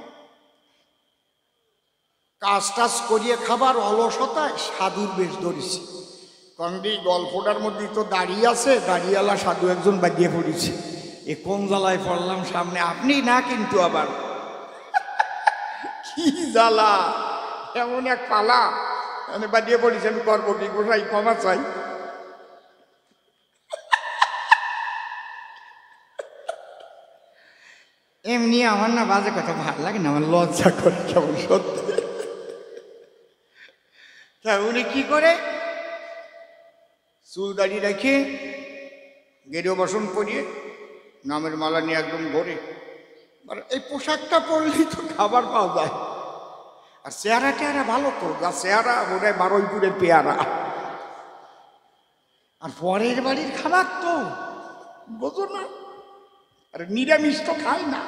কাজ টাজ করিয়ে খাবার অলসতায় সাধুর বেশ ধরেছে। কন্ডি গল্পটার মধ্যে তো দাঁড়িয়ে আছে, দাঁড়িয়েলা সাধু একজন বাগিয়ে পড়েছে। এ কোন জ্বালায় পড়লাম সামনে, আপনি না কিন্তু আবার কি জ্বালা, এমন এক পালা মানে বাগিয়ে পড়েছে। আমি করবো কি, গোসাই ক্ষমা চাই। এমনি আমার না বাজে কথা ভালো লাগে না, আমার লজ্জা করে কেমন সত্যি। তা উনি কি করে, চুল দাড়ি রেখে গেরুয়া বসন পরিয়ে নামের মালা নিয়ে একদম ঘরে, এই পোশাকটা পরলেই তো খাবার পাওয়া যায়। আর চেহারা টেহারা ভালো তো, যা চেহারা বোধ হয় বারুইপুরের পেয়ারা। আর পরের বাড়ির খাবার তো বোঝো না, আর নিরামিষ তো খায় না।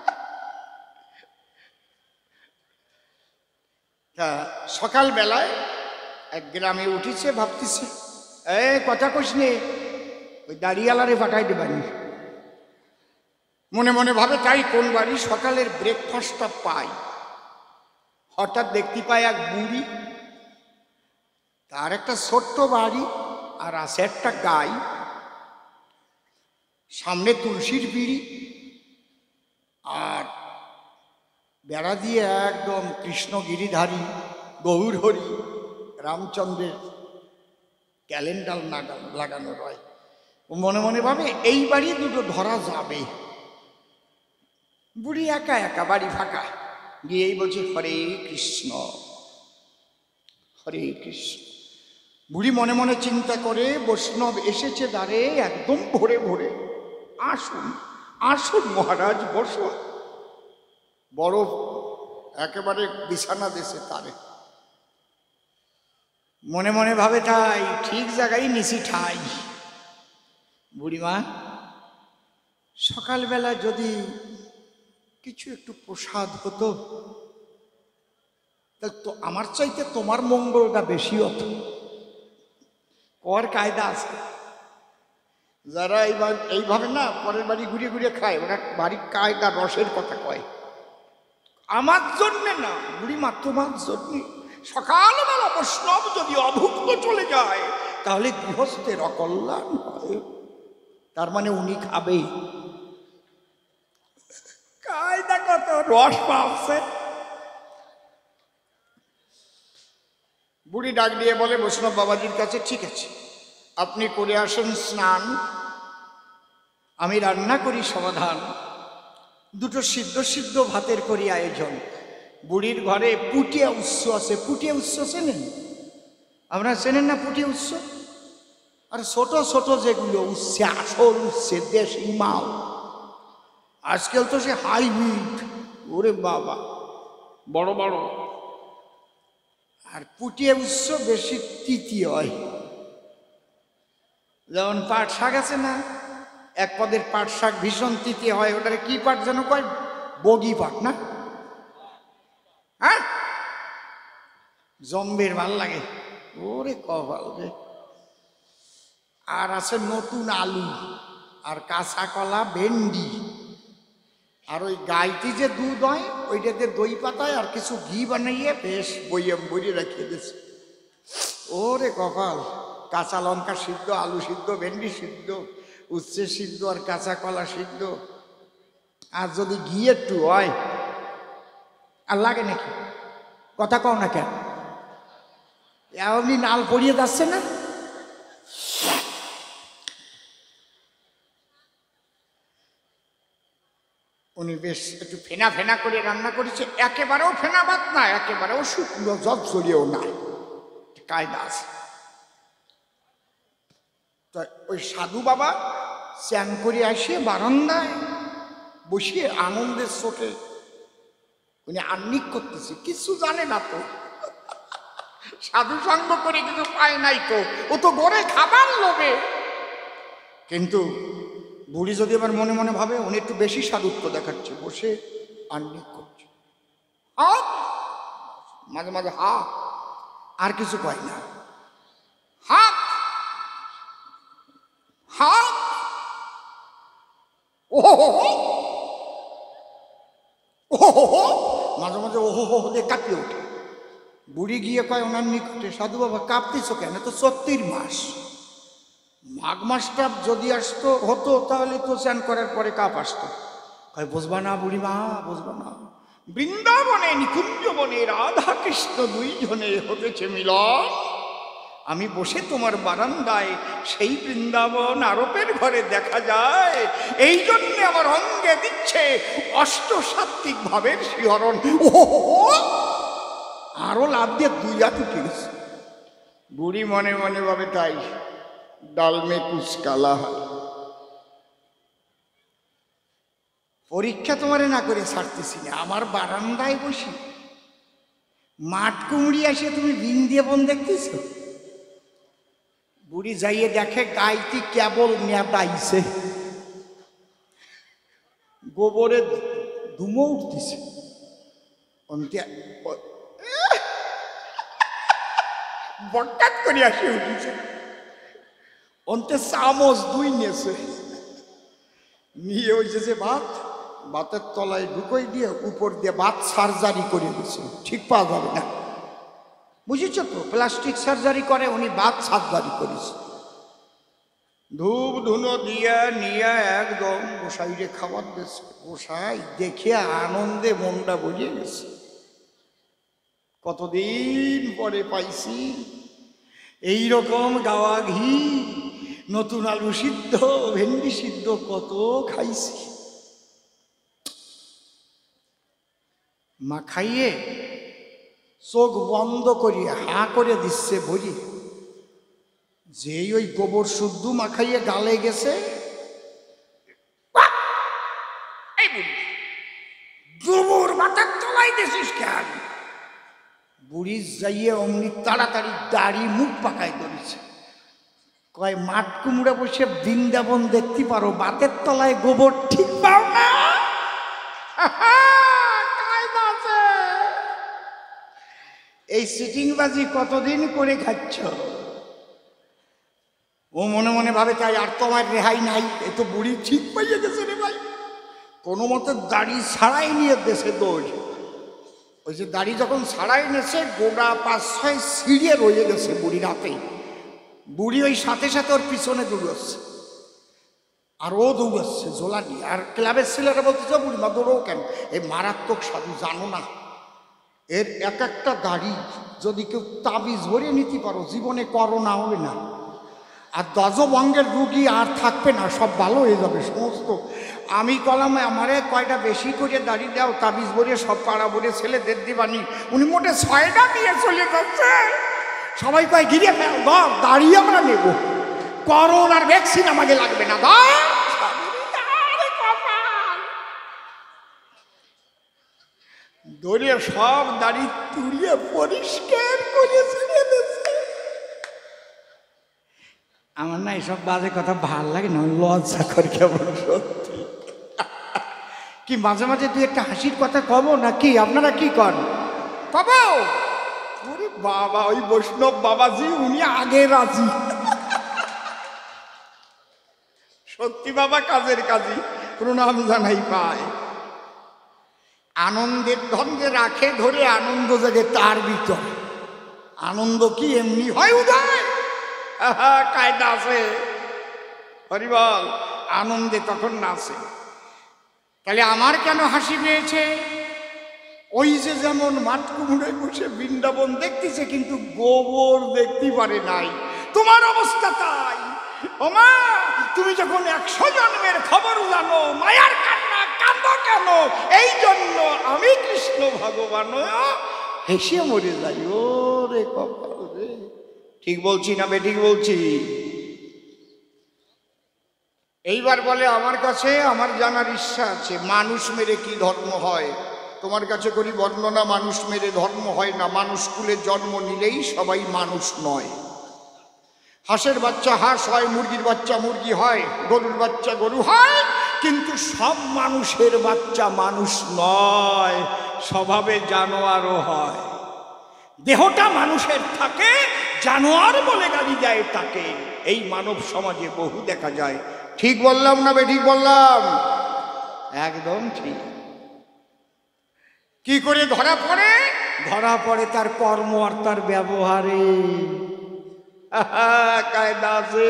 তা সকালবেলায় এক গ্রামে উঠেছে, ভাবতেছে এ কথা কইস নে, ওই দাঁড়িয়ালারে পাঠাই দেবানি। মনে মনে ভাবে তাই কোন বাড়ি সকালের ব্রেকফাস্টটা পাই। হঠাৎ দেখতে পাই এক বুড়ি, তার একটা ছোট্ট বাড়ি আর আছে একটা গাই, সামনে তুলসীর বিড়ি, আর বেড়া দিয়ে একদম কৃষ্ণ গিরিধারী গৌর হরি রামচন্দ্রের ক্যালেন্ডার লাগানো রয়। মনে মনে ভাবে এই বাড়ি দুটো ধরা যাবে। বুড়ি একা একা, বাড়ি ফাঁকা, গিয়েই বলছে হরে কৃষ্ণ হরে কৃষ্ণ। বুড়ি মনে মনে চিন্তা করে, বৈষ্ণব এসেছে দ্বারে একদম ভোরে ভোরে, আসুন আসুন মহারাজ বসুন। বড় একেবারে বিছানা দেশে তারে। মনে মনে ভাবে তাই ঠিক জায়গায় নিশি ঠাই। বুড়িমা, সকালবেলা যদি কিছু একটু প্রসাদ হতো, তো আমার চাইতে তোমার মঙ্গলটা বেশি হতো। কর কায়দা আছে, যারা এইবার এইভাবে না পরের বাড়ি ঘুরিয়ে ঘুরিয়ে খায়, ওরা বাড়ির কায়দা রসের কথা কয়। আমার জন্যে না বুড়িমা, তোমার জন্যে। সকালবেলা বৈষ্ণব যদি অভুক্ত চলে যায় তাহলে গৃহস্থের অকল্যাণ হয়, তার মানে উনি খাবে। তাই দেখো তো রস পাচ্ছে। বুড়ি ডাক দিয়ে বলে বৈষ্ণব বাবাজির কাছে, ঠিক আছে আপনি করে আসেন স্নান, আমি রান্না করি সমাধান, দুটো সিদ্ধ সিদ্ধ ভাতের করি আয়োজন। বুড়ির ঘরে পুটিয়া উৎস আছে। পুটিয়া উৎস চেনেন আপনারা? চেনেন না পুটিয়া উৎস? আর ছোট ছোট যেগুলো উচ্ছে, আসল উচ্ছে, দেশি মাল, আজকাল তো সে হাইব্রিড, ওরে বাবা বড় বড়। আর পুটিয়া উৎস বেশি তিতি হয়। যেমন পাট শাক আছে না, এক পদের পাট শাক ভীষণ তিতি হয়, ওটারে কি পাট যেন কয়? বগি পাট না? হ্যাঁ, জম্বের ভাল লাগে, ওরে কপাল রে। আর আছে নতুন আলু, আর কাঁচা কলা, ভেন্ডি, আর ওই গাইটি যে দুধ হয় ওইটাতে দই পাতায় আর কিছু ঘি বানাইয়ে বেশ বইয়ে বইয়ে রাখিয়ে দিচ্ছে। ওরে কপাল, কাঁচা লঙ্কা সিদ্ধ, আলু সিদ্ধ, ভেন্ডি সিদ্ধ, উচ্ছে সিদ্ধ, আর কাঁচা কলা সিদ্ধ, আর যদি ঘি একটু হয় আর লাগে নাকি? কথা কও না কেন? এমনি নাল পড়িয়ে যাচ্ছে না? উনি বেশ একটু ফেনা ফেনা করে রান্না করেছে, একেবারেও ফেনা ভাত না, একেবারেও শুকনো জল চলিয়েও না, কায়দা আছে। তো ওই সাধু বাবা স্নান করে আসিয়ে বারান্দায় বসিয়ে আনন্দের চোখে উনি আহ্নিক করতেছে, কিছু জানে না তো, সাধু সঙ্গ করে কিছু পায় নাই তো, ও তো গড়ে খাবার লোভে। কিন্তু বুড়ি যদি আবার মনে মনে ভাবে উনি একটু বেশি সাধুত্ব দেখাচ্ছে, বসে আহ্নিক করছে, মাঝে মাঝে হা, আর কিছু কয় না, হাত হাত ওহো ওহো, মাঝে মাঝে ওহো হো দিয়ে কাঁপিয়ে ওঠে। বুড়ি গিয়ে কয় ওনার নিকটে, সাধু বাবা কাঁপতেছ কেন? তো চত্রিশ মাস, মাঘ মাসটা যদি আসতো হতো তাহলে তো স্নান করার পরে কাপ আসতো। কয় বুঝবা না বুড়ি মা, বুঝবা না, বৃন্দাবনে নিকুঞ্জ বনে রাধা কৃষ্ণ দুইজনে হতেছে মিলন, আমি বসে তোমার বারান্দায় সেই বৃন্দাবন আরোপের ঘরে দেখা যায়, এই জন্যে আমার অঙ্গে দিচ্ছে অষ্ট সাত্বিক ভাবের শিহরণ। ও আরো লাভ দিয়ে দুই হাত উঠে গেছে। বুড়ি মনে মনে ভাবে তাই ডালমে কুচকালা হয়, পরীক্ষা তোমারে না করে ছাড়তেছি না, আমার বারান্দায় বসি মাঠ কুমড়ি আসে তুমি বৃন্দাবন দেখতেছ। বুড়ি যাইয়ে দেখে গাইটি কেবল মেদাইছে, গোবরে ধুমো উঠতেছে, বটকাট করে আসে উঠেছে, অন্তে চামচ দুই নিয়েছে, নিয়ে হয়েছে ভাত, ভাতের তলায় ঢুকোই দিয়ে উপর দিয়ে ভাত সার্জারি করে দিয়েছে, ঠিক পাওয়া যাবে না, বুঝেছ তো? প্লাস্টিক সার্জারি করে, উনি ভাত সার্জারি করেছে। ধূপ ধুনো দিয়ে নিয়ে একদম গোসাইরে খাবার দিয়েছে। গোসাই দেখে আনন্দে মনটা বুঝিয়ে গেছে, কতদিন পরে পাইছি এইরকম গাওয়া ঘি, নতুন আলু সিদ্ধ, ভেন্ডি সিদ্ধ, কত খাইছি। মা খাইয়ে চোখ বন্ধ করিয়ে হা করে দিচ্ছে বুড়ি, যেই ওই গোবর শুদ্ধ মাখাইয়ে গালে গেছে, এই বুড়ি গোবর মাথার তলাই দিছিস কেন? বুড়ি যাইয়ে অমনি তাড়াতাড়ি দাড়ি মুখ পাকায় ধরেছে, কয় মাঠ কুমড়া বসে বৃন্দাবন দেখতে পারো, বাতের তলায় গোবর ঠিক পাও না? এই সিটিংবাজি কতদিন করে খাচ্ছ? ও মনে মনে ভাবে তাই আর তোমার রেহাই নাই, এ তো বুড়ি ঠিক পাইয়ে গেছে রে ভাই, কোনো মতে দাড়ি ছাড়াই নিয়ে দেশে দৌড়। ওই যে দাড়ি যখন ছাড়াই নেছে, গোড়া পাঁচ ছয় ছিঁড়িয়ে রয়ে গেছে বুড়ি রাতে, বুড়ি ওই সাথে সাথে ওর পিছনে দৌড়চ্ছে। আর ও দৌড়াচ্ছে জোলা নিয়ে, আর ক্লাবের ছেলেরা বলতেছে বুড়িমা দৌড়ো কেন? এই মারাত্মক সাধু, জানো না এর এক একটা দাড়ি যদি কেউ তাবিজ ভরিয়ে নিতে পারো জীবনে করোনা হবে না, আর দজবঙ্গের রুগী আর থাকবে না, সব ভালো হয়ে যাবে সমস্ত। আমি কলামে আমারে কয়টা বেশি করে দাড়ি দাও, তাবিজ ভরিয়ে সব পাড়া ভরে ছেলেদের দিবানি। উনি মোটে ছয়টা নিয়ে চলে যাচ্ছে। সবাই কয় ঘিরে ফেল, ধর দাড়ি আমরা নেব, করোনার ভ্যাকসিন আমাকে লাগবে না, ধর। ধরে সব দাড়ি তুলে পরিষ্কার করে ছেড়ে দিচ্ছে। আমার না এসব বাজে কথা ভাল লাগে না, লজ্জা করে কেমন সত্যি। কি মাঝে মাঝে তুই একটা হাসির কথা কব নাকি? আপনারা কি কন? কব? ওরে বাবা, ওই বৈষ্ণব বাবাজি উনি আগে রাজি। সত্যি বাবা কাজের কাজী, প্রণাম জানাই পায়। আনন্দের ধন্দে রাখে ধরে আনন্দ জাগে তার ভিতর। আনন্দ কি এমনি হয় উদয়? কায়দা আছে, হরিবল। আনন্দে তখন নাচে। তাহলে আমার কেন হাসি পেয়েছে? ওই যে যেমন মাঠ কুমড়ে বসে বৃন্দাবন দেখতেছে কিন্তু গোবর দেখতে পারে নাই, তোমার অবস্থা তাই। ও মা, তুমি যখন একশো জন্মের খবর জানো, মায়ার কান্না কাঁদো কেন? এই জন্য আমি কৃষ্ণ ভগবান হেসে মরে যাই। ও রে কপাল রে, ঠিক বলছি না বে? ঠিক বলছি। এইবার বলে আমার কাছে আমার জানার ইচ্ছা আছে, মানুষ মেরে কি ধর্ম হয়? তোমার কাছে করি বর্ণনা, মানুষ মেরে ধর্ম হয় না। মানুষ কুলে জন্ম নিলেই সবাই মানুষ নয়। হাঁসের বাচ্চা হাঁস হয়, মুরগির বাচ্চা মুরগি হয়, গরুর বাচ্চা গরু হয়, কিন্তু সব মানুষের বাচ্চা মানুষ নয়, স্বভাবে জানোয়ারও হয়। দেহটা মানুষের থাকে, জানোয়ার বলে গালি দেয় তাকে। এই মানব সমাজে বহু দেখা যায়। ঠিক বললাম না বে? ঠিক বললাম? একদম ঠিক। কি করে ধরা পড়ে? ধরা পড়ে তার কর্ম আর তার ব্যবহারে। কায়দা আছে।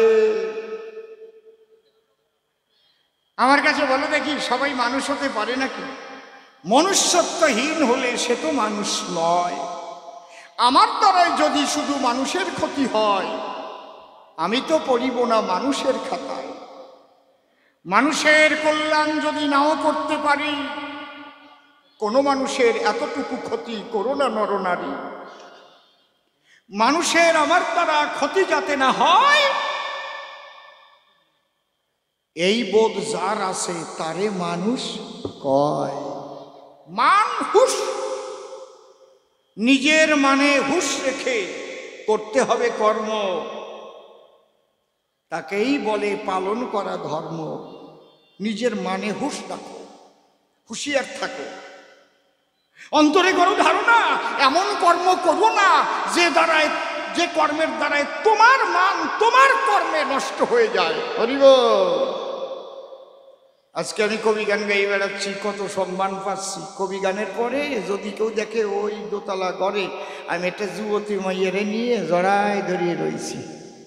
আমার কাছে বলো দেখি, সবাই মানুষ হতে পারে নাকি? মনুষ্যত্বহীন হলে সে তো মানুষ নয়। আমার দ্বারাই যদি শুধু মানুষের ক্ষতি হয়, আমি তো পড়িব না মানুষের খাতায়। মানুষের কল্যাণ যদি নাও করতে পারি, কোনো মানুষের এতটুকু ক্ষতি করো না নরনারী। মানুষের আমার দ্বারা ক্ষতি যাতে না হয়, এই বোধ যার আছে তারে মানুষ কয়। মান হুশ, নিজের মানে হুশ রেখে করতে হবে কর্ম, তাকেই বলে পালন করা ধর্ম। নিজের মানে হুশ রাখো, হুঁশিয়ার থাকো। অন্তরে করো ধারণা, এমন কর্ম করো না যে দ্বারায় যে কর্মের দ্বারায় তোমার মান তোমার কর্মে নষ্ট হয়ে যায়। হরিব, আজকে আমি কবি গান গাই বেড়াচ্ছি, কত সম্মান পাচ্ছি। কবি গানের পরে যদি কেউ দেখে ওই দোতলা করে, আমি একটা যুবতী মাইয়েরে নিয়ে জড়াই ধরিয়ে রয়েছি।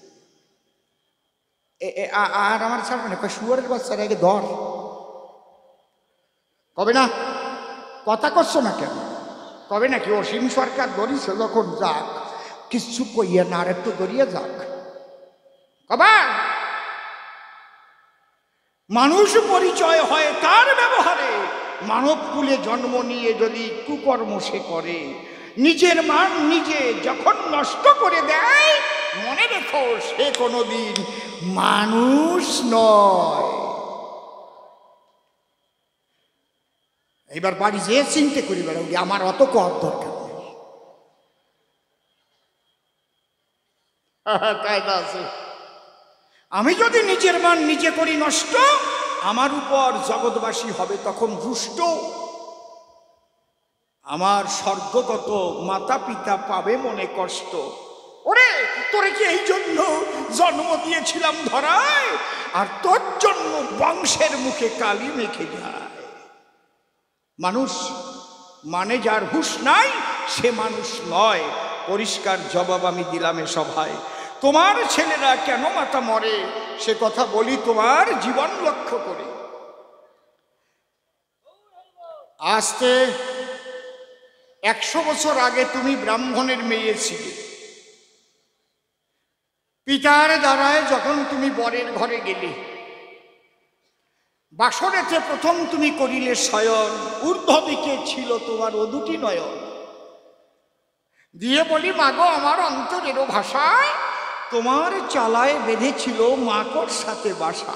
আর আমার সামনে শুয়ারের বাচ্চারা আগে ধর কবে না, কথা করছো না কেন? কবে নাকি অসীম সরকার ধরিছে যখন, যাক কিচ্ছু কইয়া না, আর একটু ধরিয়ে যাক। কবা মানুষ পরিচয় হয় তার ব্যবহারে। মানব কুলে জন্ম নিয়ে যদি কুকর্ম সে করে, নিজের মান নিজে যখন নষ্ট করে দেয়, মনে রেখো সে কোনোদিন মানুষ নয়। এবার বাড়ি যে চিন্তা করি বেড়াও, আমার অত কর দরকার নেই। কায়দা আছে। আমি যদি নিজের মান নিজে করি নষ্ট, আমার উপর জগৎবাসী হবে তখন রুষ্ট। আমার স্বর্গগত মাতা পিতা পাবে মনে কষ্ট। ওরে তোরে কি এই জন্য জন্ম দিয়েছিলাম ধরায়, আর তোর জন্য বংশের মুখে কালি মেখে যায়। মানুষ মানে যার হুঁশ নাই সে মানুষ নয়। পরিষ্কার জবাব আমি দিলাম এ সভায়। তোমার ছেলেরা কেন মাতা মরে সে কথা বলি তোমার জীবন লক্ষ্য করে। আজকে একশো বছর আগে তুমি ব্রাহ্মণের মেয়ে ছিলে। পিতার দ্বারায় যখন তুমি বরের ঘরে গেলে, বাসরেতে প্রথম তুমি করিলে শয়ন, ঊর্ধ্ব দিকে ছিল তোমার ও দুটি নয়ন। দিয়ে বলি মাগো আমার অন্তরেরও ভাষায় তোমার চালায় বেঁধেছিল মাকড় সাথে বাসা।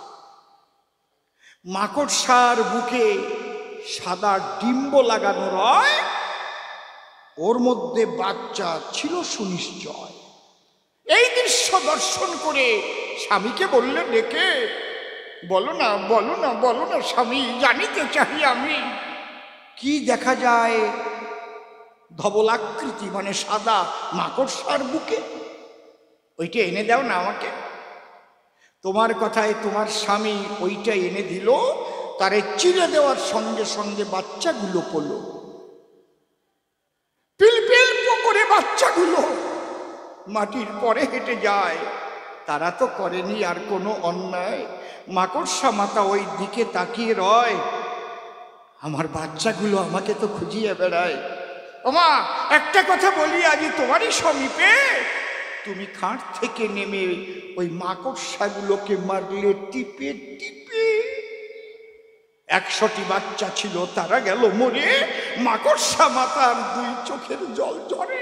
মাকড়সার বুকে সাদা ডিম্ব লাগানো রয়, ওর মধ্যে বাচ্চা ছিল সুনিশ্চয়। এই দৃশ্য দর্শন করে স্বামীকে বললে ডেকে, বলো না বলো না বলো না স্বামী, জানিতে চাই আমি কি দেখা যায় ধবলাকৃতি মানে সাদা মাকড়সার বুকে, ওইটা এনে দাও না আমাকে। তোমার কথায় তোমার স্বামী ওইটা এনে দিল, তারে চিরে দেওয়ার সঙ্গে সঙ্গে বাচ্চাগুলো পড়লো। পিলপিল করে বাচ্চাগুলো মাটির পরে হেঁটে যায়। তারা তো করেনি আর কোনো অন্যায়। মাকড়সা মাতা ওই দিকে তাকিয়ে রয়, আমার বাচ্চাগুলো আমাকে তো খুঁজিয়ে বেড়ায়। ওমা একটা কথা বলি, আজ তোমারই সমীপে তুমি খাট থেকে নেমে ওই মাকড়সাগুলোকে মারলে টিপে টিপে। একশোটি বাচ্চা ছিল, তারা গেল মরে। মাকড়সা মাতার দুই চোখের জল ঝরে।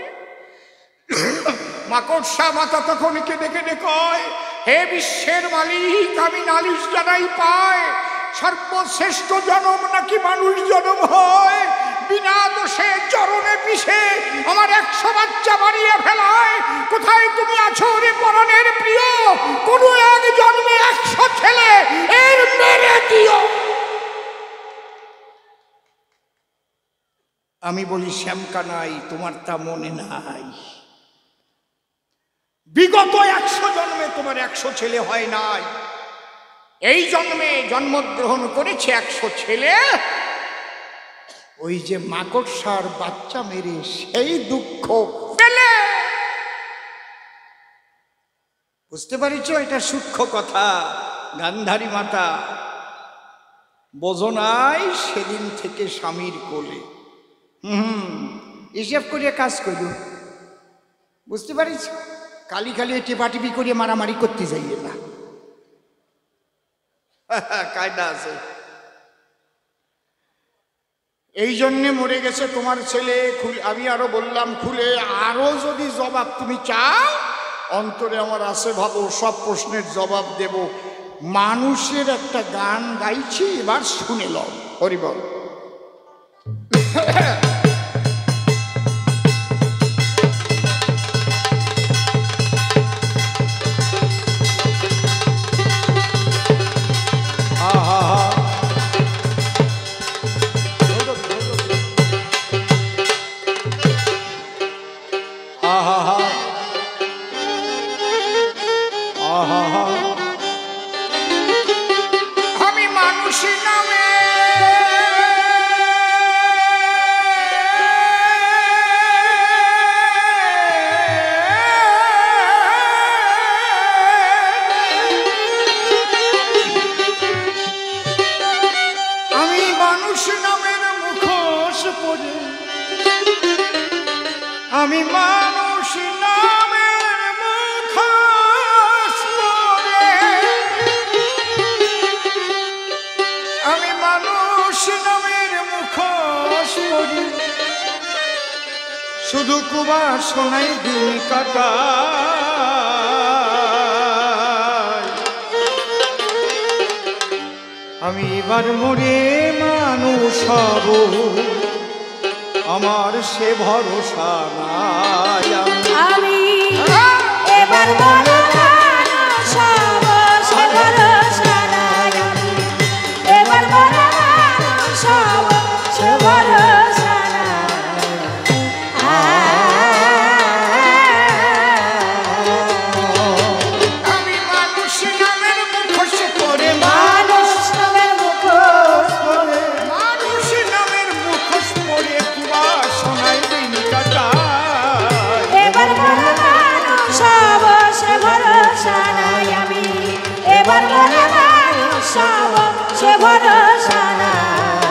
মাকড়সা মাতা তখন কেঁদে কেঁদে কয়, হে বিশ্বের মালিক, আমি নালিশ জানাই পায়, সর্বশ্রেষ্ঠ জনম নাকি মানুষ জনম হয়। বিনা দোষে চরণে পিছে আমার একশো বাচ্চা মারিয়ে ফেলায়। কোথায় তুমি আছো রে পরনের প্রিয়, কোন এক জন্মে একশো ছেলে এর মেরে দিও। আমি বলি শ্যামকানাই, তোমার তা মনে নাই। বিগত একশো জন্মে তোমার একশো ছেলে হয় নাই, এই জন্মে জন্মগ্রহণ করেছে একশো ছেলে। ওই যে মাকড়সার বাচ্চা মেরে সেই দুঃখ পেলে। বুঝতে পারিছ এটা সূক্ষ্ম কথা। গান্ধারী মাতা বোঝো নাই সেদিন থেকে স্বামীর কোলে। হুম হিসেব করিয়া কাজ করো। বুঝতে পারিস, কালি খালি টেপাটিপি করিয়া মারামারি করতে যাইয়ে না, কায়দা আছে। এই জন্যে মরে গেছে তোমার ছেলে। আমি আরো বললাম খুলে, আরো যদি জবাব তুমি চাও অন্তরে আমার আছে, ভাবো সব প্রশ্নের জবাব দেব। মানুষের একটা গান গাইছি, এবার শুনে লও। হরি বল। আমি মানুষ নামে আমি মানুষ নামের মুখোশ পরে, আমি মানুষ নামের মুখোশ পরে, আমি মানুষ নামের মুখোশ পরে, শুধু কুবা শোনাই দিন কাটাই। আমি এবার মরে মানুষ হব, আমার সে ভরসা নাই। আমি এবার বড় মানুষ হব, সে ভরসা নাই। আমি এবার বড় মানুষ হব, সে ভরসা নাই। আমি মানুষ নামের মুখোশ পরে, মানুষ নামের মুখোশ পরে, মানুষ নামের মুখোশ পরে কুবা শোনাই দিন কাটাই। এবার বড় মানুষ হব, সব সে ভরসা নাই।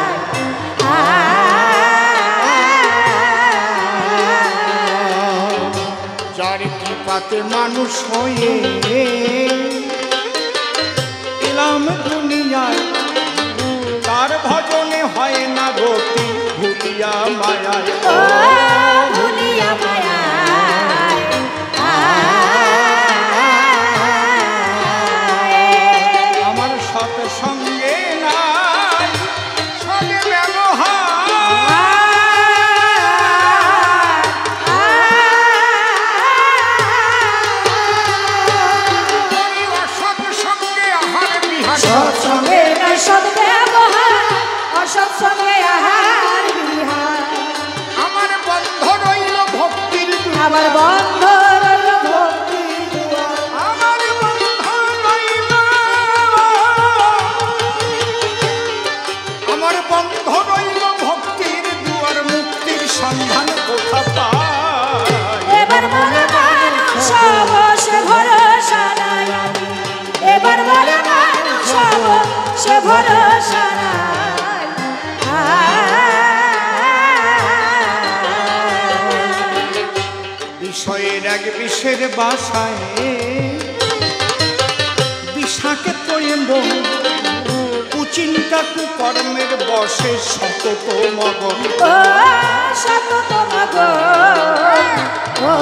যার কৃপাতে মানুষ হয়ে এলাম দুনিয়ায়, তার ভজনে হয় না গতি ভুলিয়া মায়ায়। ও ভুলিয়া মায়ায় আমার সৎ সঙ্গে নাই সদে ব্যবহার, অসৎ সঙ্গে আহার বিহার, সৎসঙ্গে নাই সৎ ব্যবহার, অসৎ সঙ্গে আহার বিহার। আমার বন্ধ রইল ভক্তির দুয়ার, আমার বন্ধ রইল ভক্তির দুয়ার, আমার বন্ধ রইল, আমার বন্ধ রইল ভক্তির দুয়ার, মুক্তির সন্ধান কোথা পাই। এবার বলে মানুষ সব সে ভরসা নাই আমি, এবার বলে মানুষ সব সে ভরসা নাই। বিষয়ের এক বিষের বাসায় বিষাকে তৈব কুচিন্তা কুকর্মের বসে সতত মগন। ও সতত মগন, ও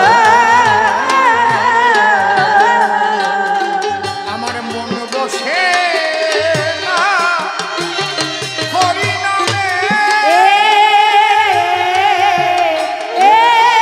আমার মন বসে না হরি নামে, এ এ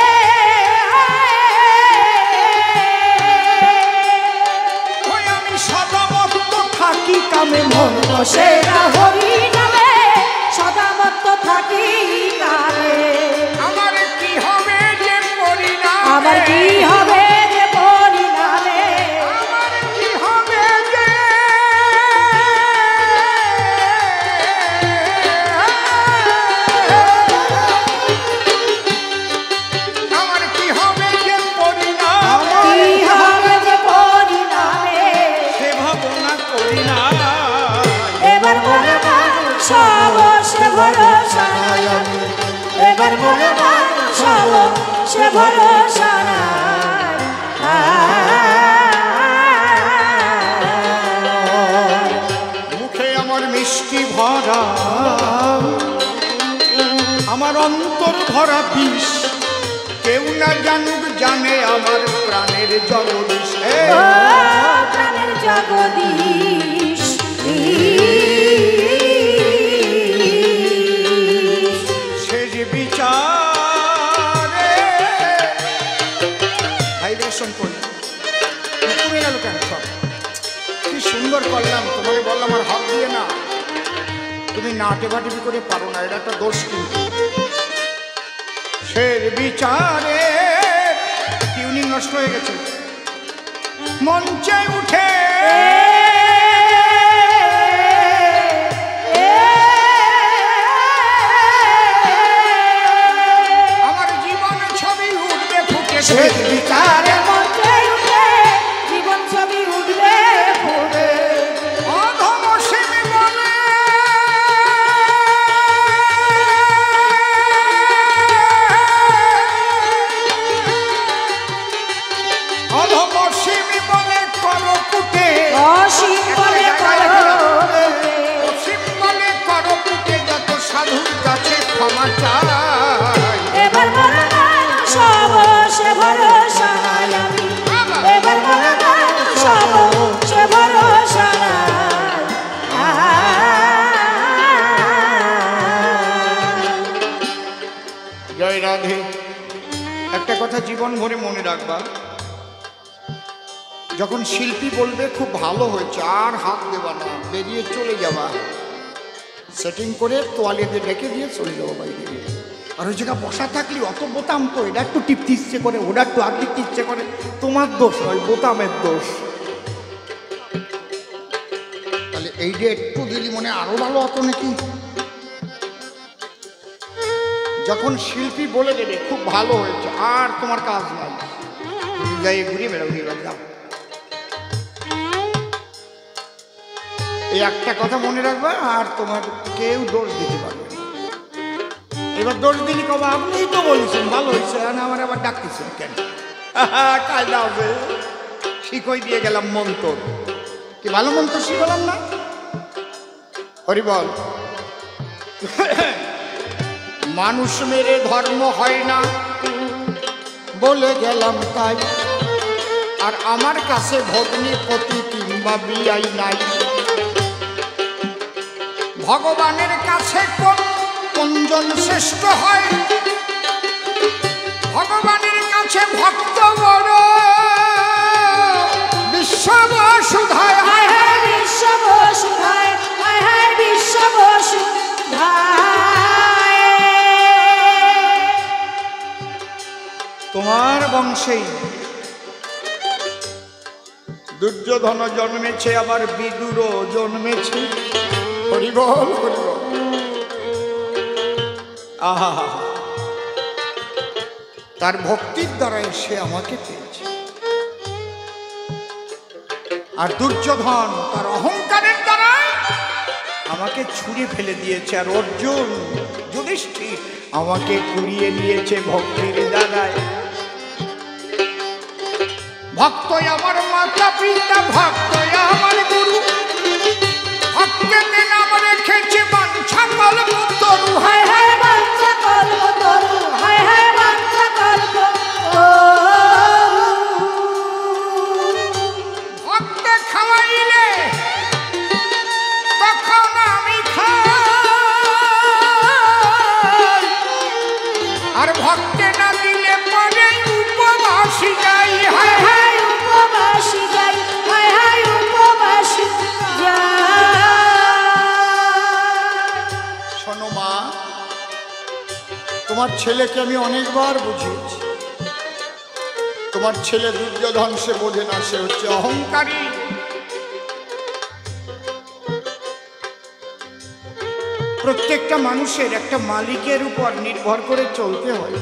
ওই আমি সদা মত্ত থাকি কামে মন বসে না হরি নামে, সদা মত্ত থাকি কামে। আমার কি হবে যে পরিণাম, আমার কি হবে যে পরিণামে, আমার কি হবে যে, আমার কি হবে যে পরিণাম, কি হবে যে পরিণামে। সে ভাবনা করি না। এবার বলে মানুষ সব সে ভরসা নাই আমি, এবার বলে মানুষ সব সে ভরসা নাই। মুখে আমার মিষ্টি ভরা, আমার অন্তর ভরা বিষ, কেউ না জানুক জানে আমার প্রাণের জগদীশ। ও প্রাণের জগদীশ, সে যে বিচারে ভাইব্রেশন করি কমে গেল কেন সব? কি সুন্দর করলাম, তোমাকে বললাম আর হাত দিয়ে না, তুমি নাটে বাটিবি করে পারো না, এটা একটা দোষ। কিন্তু সে বিচারে টিউনিং নষ্ট হয়ে গেছে, মঞ্চে উঠে আমার জীবন ছবি উঠবে ফুটে, সে বিচারে মঞ্চে উঠে জীবন ছবি উঠবে ফুটে। অধম সেমি বলে অধম সেমি বলে করো কুটে, অসীম বলে করো অসীম বলে করো কুটে, যত সাধুর কাছে ক্ষমা চাই। এবার বলে মানুষ সব সে ভরসা নাই আমি, এবার বলে মানুষ সব সে ভরসা নাই। জয় রাধে। একটা কথা জীবন ভরে মনে রাখবা, যখন শিল্পী বলবে খুব ভালো হয়েছে, আর হাত দেবা না, বেরিয়ে চলে যাবা, সেটিং করে তোয়ালে দিয়ে রেখে দিয়ে চলে যাবো বাইরে। আর ওই জায়গা বসা থাকলে অত বোতাম তো, এটা একটু টিপতে ইচ্ছে করে, ওটা একটু হাত দিতে ইচ্ছে করে, তোমার দোষ নয়, বোতামের দোষ। তাহলে এই যে একটু দিলি মনে আরো ভালো হতো নাকি। যখন শিল্পী বলে দেবে খুব ভালো হয়েছে, আর তোমার কাজ নাই, তুমি যাই ঘুরিয়ে বেড়াও, ঘুরিয়ে বেড়াও। এই একটা কথা মনে রাখবে, আর তোমার কেউ দোষ দিতে পারবে না। এবার দোষ দিলি কবা আপনিই তো বলেছেন ভালো হয়েছে, আর আমার আবার ডাকতেছেন কেন? কায়দা হবে, শিখই দিয়ে গেলাম মন্ত্র। কি ভালো মন্ত্র শিখলাম না? হরি বল। মানুষ মেরে ধর্ম হয় না বলে গেলাম তাই, আর আমার কাছে ভগ্নী পতি কিংবা বিয়াই নাই। ভগবানের কাছে কোন কোনজন শ্রেষ্ঠ হয়? ভগবানের কাছে ভক্ত বড়, বিশ্ব বসুধায়। হায় হায় বিশ্ব বসুধায়, হায় হায় বিশ্ব বসুধায়। তোমার বংশেই দুর্যোধন জন্মেছে, আবার বিদুরও জন্মেছে। হরি বল, হরি বল। আহা, তার ভক্তির দ্বারাই সে আমাকে পেয়েছে। আর দুর্যোধন তার অহংকারের দ্বারা আমাকে ছুঁড়ে ফেলে দিয়েছে। আর অর্জুন যুধিষ্ঠির আমাকে কুড়িয়ে নিয়েছে ভক্তির দ্বারায়। ভক্তই আমার মাতা পিতা, ভক্তই আমার গুরু, ভক্তেতে নাম রেখেছে বাঞ্ছা কল্পতরু। হায় হায় বাঞ্ছা কল্পতরু, হায় হায় বাঞ্ছা কল্পতরু। ভক্তে খাওয়াইলে তখন আমি খাই, আর ভক্তে না দিলে পরে উপবাসী যাই। হায় হায় উপবাসী যাই, হায় হায় উপবাসী যাই। শোনো মা, তোমার ছেলেকে আমি অনেকবার বুঝিয়েছি। তোমার ছেলে দুর্যোধন সে বোঝে না, সে হচ্ছে অহংকারী। প্রত্যেকটা মানুষের একটা মালিকের উপর নির্ভর করে চলতে হয়।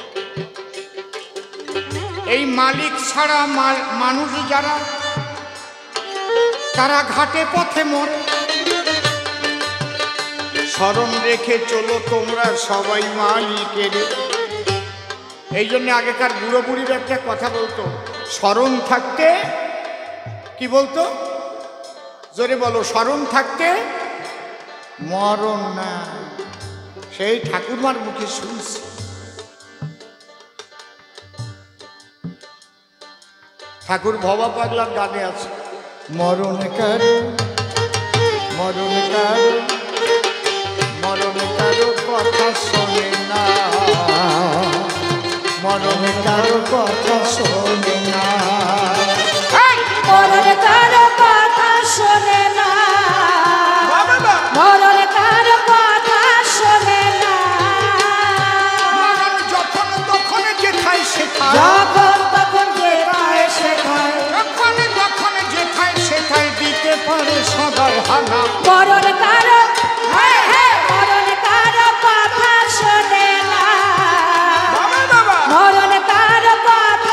এই মালিক ছাড়া মানুষ যারা, তারা ঘাটে পথে মরে। স্মরণ রেখে চলো তোমরা সবাই মালিকের। এই জন্য আগেকার বুড়ো বুড়ির একটা কথা বলতো, স্মরণ থাকতে, কি বলতো জোরে বলো, স্মরণ থাকতে মরণ না। সেই ঠাকুরমার মুখে শুনছি। ঠাকুর ভবা পাগলার গানে আছে, মরণ কারো মরণ কারো মরণ কারো কথা শোনে না, মরণ কারো কথা শোনে না, মরণ কারো কথা শোনে না, মরণ কারো কথা শোনে না। মরণ যখন তখন যেথায় সেথায়, যখন তখন যেথায় সেথায়, যখন তখন যেথায় সেথায় দিতে পারে সদাই হানা। মরণ কারো, হ্যাঁ হ্যাঁ, মরণ কারো কথা শোনে না, মরণ কারো কথা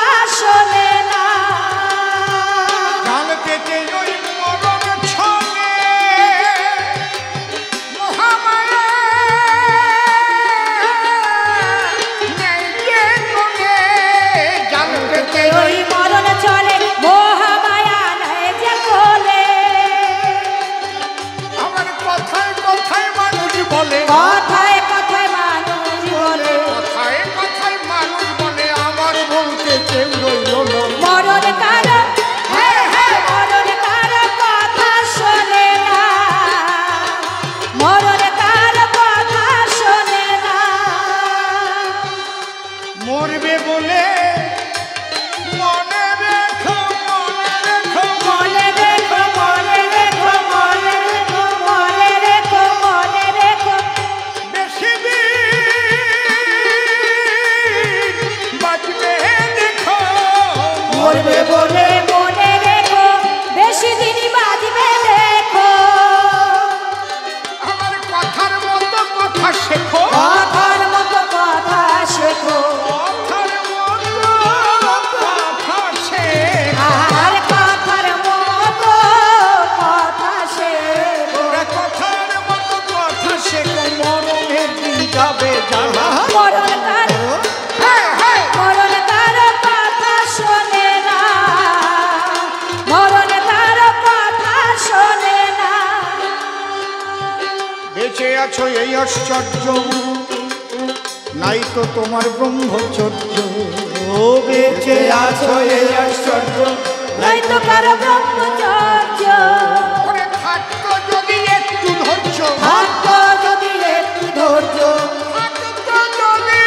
বেঁচে আছো এই আশ্চর্য, নাই তো তোমার ব্রহ্মচর্য। ও বেঁচে আছো এই আশ্চর্য, নাই তো কারো ব্রহ্মচর্য। ওরে থাকতো যদি একটু ধৈর্য, থাকতো যদি একটু ধৈর্য, থাকতো যদি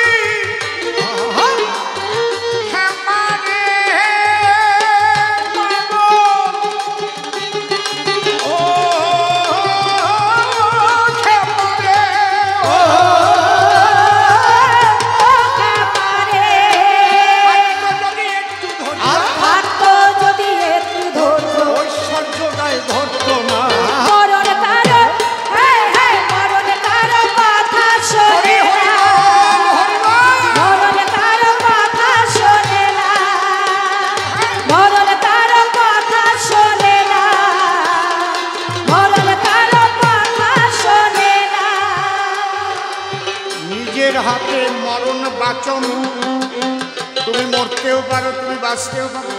ক্ষমা রে মাগো, ও ক্ষমা রে, ও পারে থাকতো যদি একটু ধৈর্য, আর থাকতো যদি একটু ধৈর্য। ঐশ্বর্যটাই ধরতো না। মরণ কারো, হ্যাঁ হ্যাঁ মরণ কারো কথা শোনে না, মরণ কারো কথা শোনে না, মরণ কারো কথা শোনে না, মরণ কারো কথা শোনে না। নিজের হাতে মরণ বাচন, তুমি মরতেও পারো, তুমি বাঁচতেও পারো।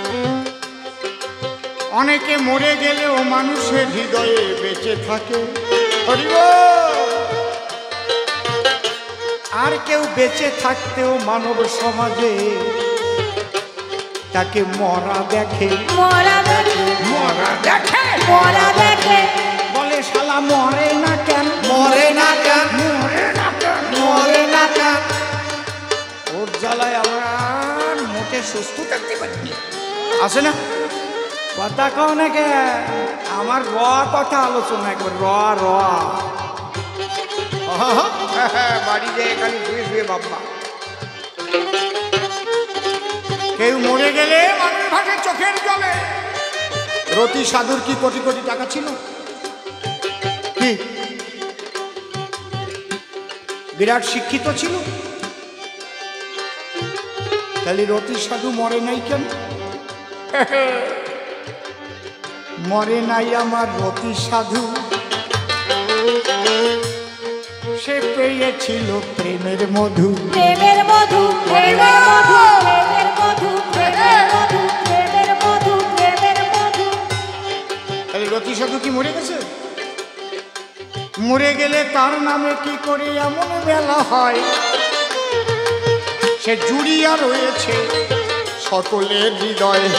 অনেকে মরে গেলেও মানুষের হৃদয়ে বেঁচে থাকে। হরি বল। আর কেউ বেঁচে থাকতেও মানব সমাজে তাকে মরা দেখে, মরা দেখে, মরা দেখে, মরা দেখে, বলে শালা মরে না কেন, মরে না কেন, মরে না কেন, মরে না কেন। ওর জ্বালায় আমরা মোটে সুস্থ থাকতে পারি। আসে না কথা কও না কে, আমার র কথা আলোচনা একবার র র বাড়ি যায় এখানে শুয়ে শুয়ে বাবা। কেউ মরে গেলে মানুষ ভাগে চোখের জলে। রতি সাধুর কি কোটি কোটি টাকা ছিল? কি বিরাট শিক্ষিত ছিল? তাহলে রতি সাধু মরে নাই কেন? মরে নাই আমার রতি সাধু, সে পেয়েছিল প্রেমের মধু। প্রেমের মধু, প্রেমের মধু, প্রেমের মধু, প্রেমের মধু, প্রেমের মধু, প্রেমের মধু। তাহলে রতি সাধু কি মরে গেছে? মরে গেলে তার নামে কি করে এমন বেলা হয়? সে জুড়িয়া রয়েছে সকলের হৃদয়ে।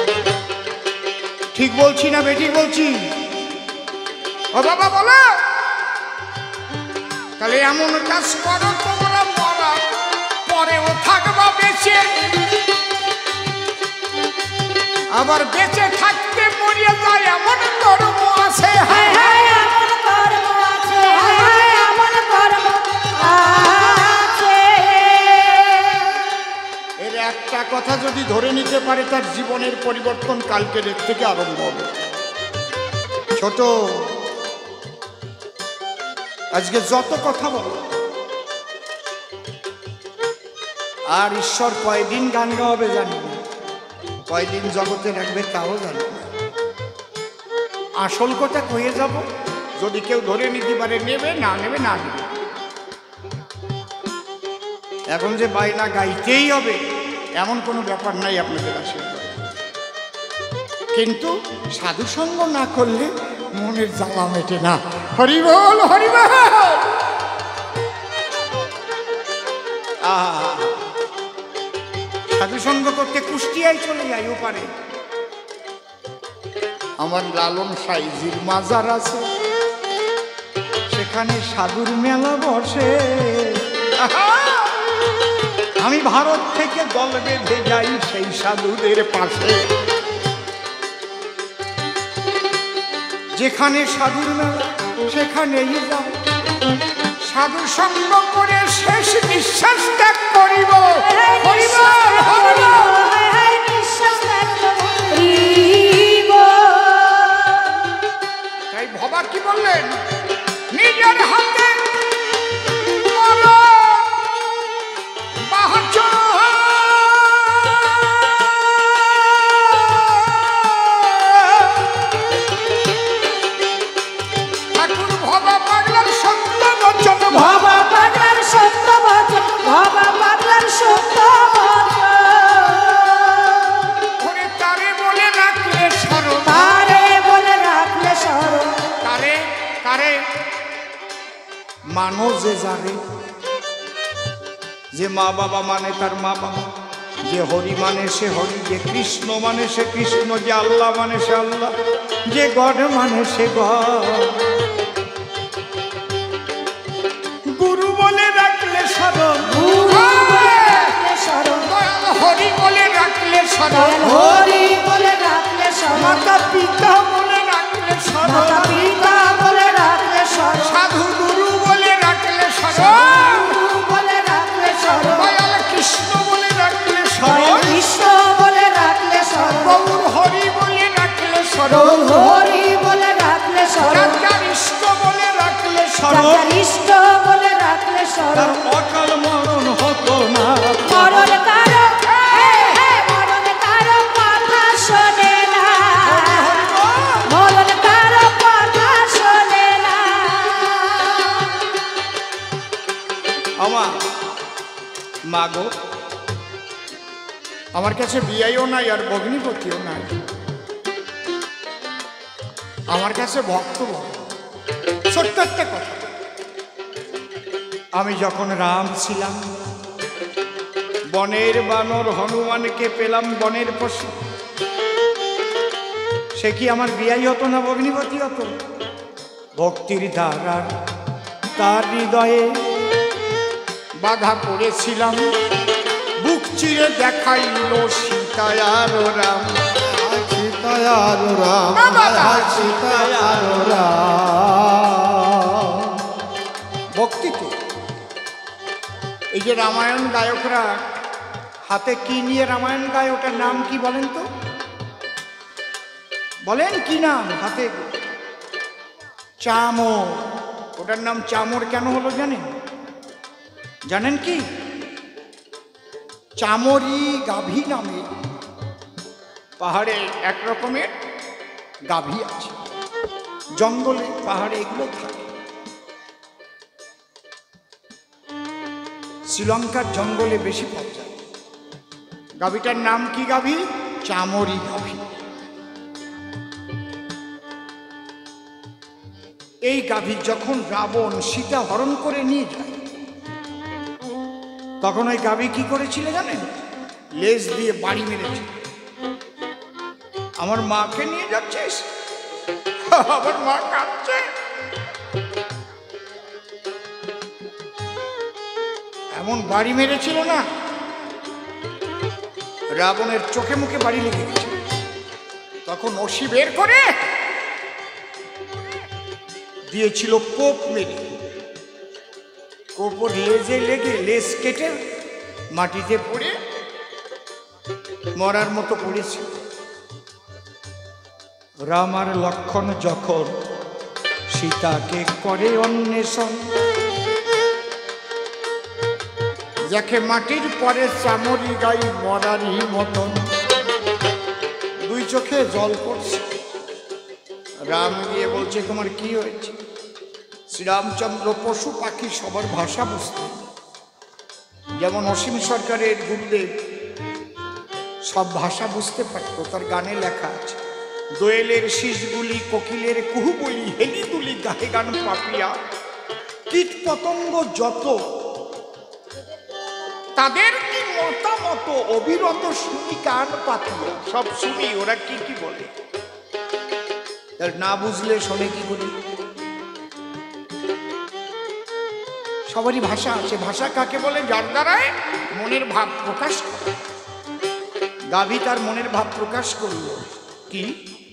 ঠিক বলছি না বেঠিক বলছি? ও বাবা বলো। তাহলে এমন কাজ করো তোমরা মরা পরেও থাকবা বেঁচে, আবার বেঁচে থাকতে মরিয়া যায় এমন কর্ম আছে। হায় হায় এমন কর্ম আছে, হায় হায় এমন কর্ম আছে। এর একটা কথা যদি ধরে নিতে পারে তার জীবনের পরিবর্তন কালকের থেকে আরম্ভ হবে। ছোট আজকে যত কথা বলো, আর ঈশ্বর কয়দিন গান গাওয়াবে জানি না, কয়দিন জগতে রাখবে তাও জানি না। আসল কথা কয়ে যাব, যদি কেউ ধরে নিতে পারে নেবে, না নেবে না নেবে। এখন যে বাইনা গাইতেই হবে এমন কোনো ব্যাপার নাই আপনাদের আশীর্বাদ। কিন্তু সাধুসঙ্গ না করলে মনের জ্বালা মেটে না। হরি বল, হরি বল। আহা, সাধুসঙ্গ করতে কুষ্টিয়ায় চলে যাই ওপারে। আমার লালন সাইজির মাজার আছে, সেখানে সাধুর মেলা বসে। আহা, আমি ভারত থেকে দল বেঁধে যাই সেই সাধুদের পাশে। যেখানে সাধুর মেলা সেখানেই যাব, সাধু সঙ্গ করে শেষ নিঃশ্বাস ত্যাগ করিব। করিব, করিব। হায় হায় নিঃশ্বাস ত্যাগ করিব। তাই ভবা কি বললেন? নিজের হাতে মরণ বাহাচর। ঠাকুর ভবা পাগলার সত্য বচন, ভবা পাগলার সত্য বচন, ভবা পাগলার সত্য বচন। করে তারে বলে রাখলে মানো যে যারে, যে মা বাবা মানে তার মা বাবা, যে হরি মানে সে হরি, যে কৃষ্ণ মানে সে কৃষ্ণ, যে আল্লাহ মানে সে আল্লাহ, যে গড মানে সে গড। গুরু বলে রাখলে শরণ, হরি বলে রাখলে শরণ, হরি বলে রাখলে শরণ, মাতা পিতা বলে রাখলে শরণ, মাতা পিতা বলে রাখলে শরণ, সাধু গুরু বলে রাখলে শরণ, গুরু বলে রাখলে শরণ, দয়াল কৃষ্ণ বলে রাখলে দয়াল শরণ, কৃষ্ণ বলে রাখলে শরণ, গৌর হরি বলে রাখলে শরণ, গৌর হরি বলে রাখলে শরণ, যার ইষ্ট বলে রাখলে শরণ, যার ইষ্ট বলে রাখলে শরণ, অকাল মরণ হতো না। মরণ কারো, হে হে মরণ কারো কথা শোনে না, মরণ কারো কথা শোনে না। আমার মা গো, আমার কাছে বিয়াইও নাই আর ভগ্নিপতিও নাই, আমার কাছে ভক্ত বলে। ছোট্ট একটা কথা, আমি যখন রাম ছিলাম, বনের বানর হনুমানকে পেলাম বনের পশু, সে কি আমার বিয়াই হতো না ভগ্নিপতি হতো? ভক্তির ধারার তার হৃদয়ে বাধা পড়েছিলাম, বুক চিরে দেখাইল সীতায়ার রাম, সীতায়ার রাম, সীতায়ার রাম। ভক্তিতে এই যে রামায়ণ গায়করা হাতে কি নিয়ে রামায়ণ গায়, ওটার নাম কি বলেন তো? বলেন কি নাম হাতে? চামর। ওটার নাম চামর কেন হলো জানেন? জানেন কি? চামরি গাভী নামে পাহাড়ে এক রকমের গাভী আছে, জঙ্গলে পাহাড়ে এগুলো থাকে। শ্রীলঙ্কার জঙ্গলে বেশি পাওয়া যায়। গাভীটার নাম কি গাভী? চামরি গাভী। এই গাভী যখন রাবণ সীতা হরণ করে নিয়ে যায়, তখন ওই গাভী কি করেছিল জানেন? লেজ দিয়ে বাড়ি মেরেছে। আমার মাকে নিয়ে যাচ্ছিস? আমার মা কাঁদছে। এমন বাড়ি মেরেছিল না, রাবণের চোখে মুখে বাড়ি লেগে গেছে। তখন অসি বের করে দিয়েছিল কোপ মেরে, কোপর লেজে লেগে লেজ কেটে মাটিতে পড়ে মরার মতো পড়েছিল। রাম আর লক্ষণ যখন সীতাকে করে অন্বেষণ, যাকে মাটির পরে চামড়ি গাই মরারই মতন, দুই চোখে জল পড়ছে। রাম গিয়ে বলছে তোমার কি হয়েছে? শ্রীরামচন্দ্র পশু পাখি সবার ভাষা বুঝতেন, যেমন অসীম সরকারের গুরুদেব সব ভাষা বুঝতে পারত, তার গানে লেখা আছে। দোয়েলের শীষগুলি কোকিলের কুহু বলি, হেলি তুলি গাহে গান পাপিয়া, কীট পতঙ্গ যত তাদের কি মতামত অবিরত শুনি কান পাতিয়া, সব শুনি ওরা কি কি বলে। তার না বুঝলে শোনে কি করে? সবারই ভাষা আছে। ভাষা কাকে বলে? যার দ্বারায় মনের ভাব প্রকাশ করে। গাভী তার মনের ভাব প্রকাশ করল কি?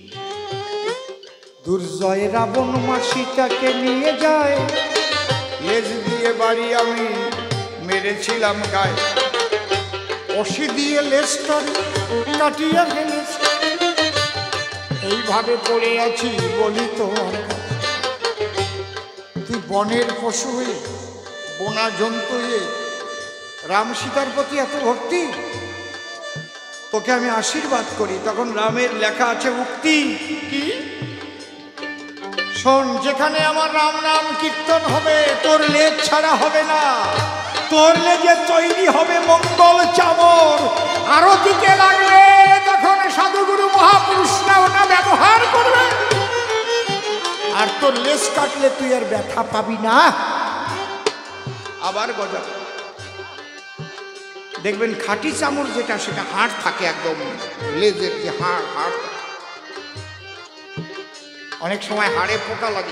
দুর্জয় রাবণ মা সীতাকে নিয়ে যায়, লেজ দিয়ে বাড়ি আমি মেরেছিলাম গায়ে, অসি দিয়ে লেজটার কাটিয়া ফেলেছে। এইভাবে পড়ে আছি বলি তোমার কাছে, তুই বনের পশু হয়ে, বনা জন্তু হয়ে রাম সীতার প্রতি এত ভক্তি, তোকে আমি আশীর্বাদ করি। তখন রামের লেখা আছে উক্তি কি? শোন, যেখানে আমার রাম নাম কীর্তন হবে, তোর লেজ ছাড়া হবে না, তোর লেজে তৈরি হবে মঙ্গল চামর। আরো দিকে লাগবে তখন সাধুগুরু মহাপুরুষরা ওটা ব্যবহার করবে, আর তোর লেজ কাটলে তুই আর ব্যথা পাবি না। আবার গজাবে। দেখবেন খাঁটি চামড় যেটা সেটা হাড় থাকে, একদম লেজের যে হাড় হাড় থাকে। অনেক সময় হাড়ে পোকা লাগে,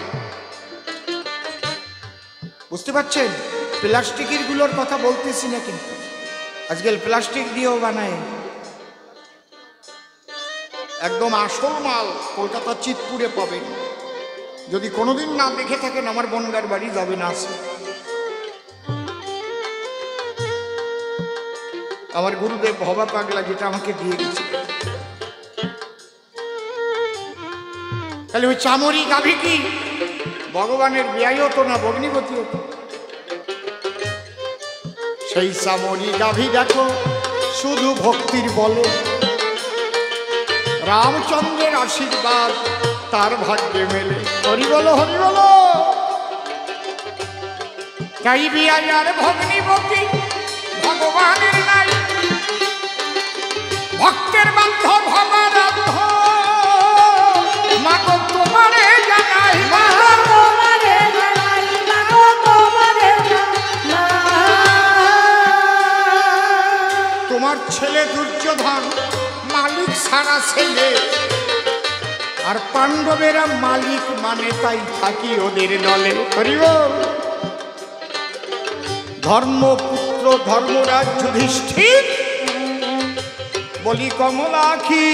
বুঝতে পারছেন? প্লাস্টিকের গুলোর কথা বলতেছি না, কিন্তু আজকাল প্লাস্টিক দিয়েও বানায়। একদম আসল মাল কলকাতা চিতপুরে পাবেন। যদি কোনোদিন না দেখে থাকেন, আমার বনগার বাড়ি যাবে না, আছে। আমার গুরুদেব ভবা পাগলা যেটা আমাকে দিয়ে গেছে, তাহলে ওই চামড়ি গাভী কি ভগবানের বিয়াই হতো না, ভগ্নিপতি হতো? সেই চামড়ি গাভী দেখো শুধু ভক্তির বলে, রামচন্দ্রের আশীর্বাদ তার ভাগ্যে মেলে। হরি বলো, হরি বলো। তাই বিয়াই আর ভগ্নিপতি ভগবানের নাই, ভক্তের বান্ধব ভবারাধ্য। মাগো তোমারে জানাই, মাগো তোমারে জানাই, মাগো তোমারে জানাই। তোমার ছেলে দুর্যোধন মালিক সারা ছেলে, আর পাণ্ডবেরা মালিক মানে, তাই থাকি ওদের দলে। হরি বল। ধর্মপুত্র ধর্মরাজ যুধিষ্ঠির, বলি কমলাক্ষী,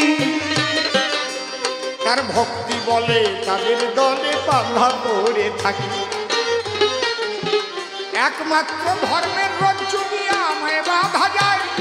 তার ভক্তি বলে তাদের দলে বাঁধা পড়ে থাকি। একমাত্র ধর্মের রজ্জু দিয়ে আমায় বাঁধা যায়,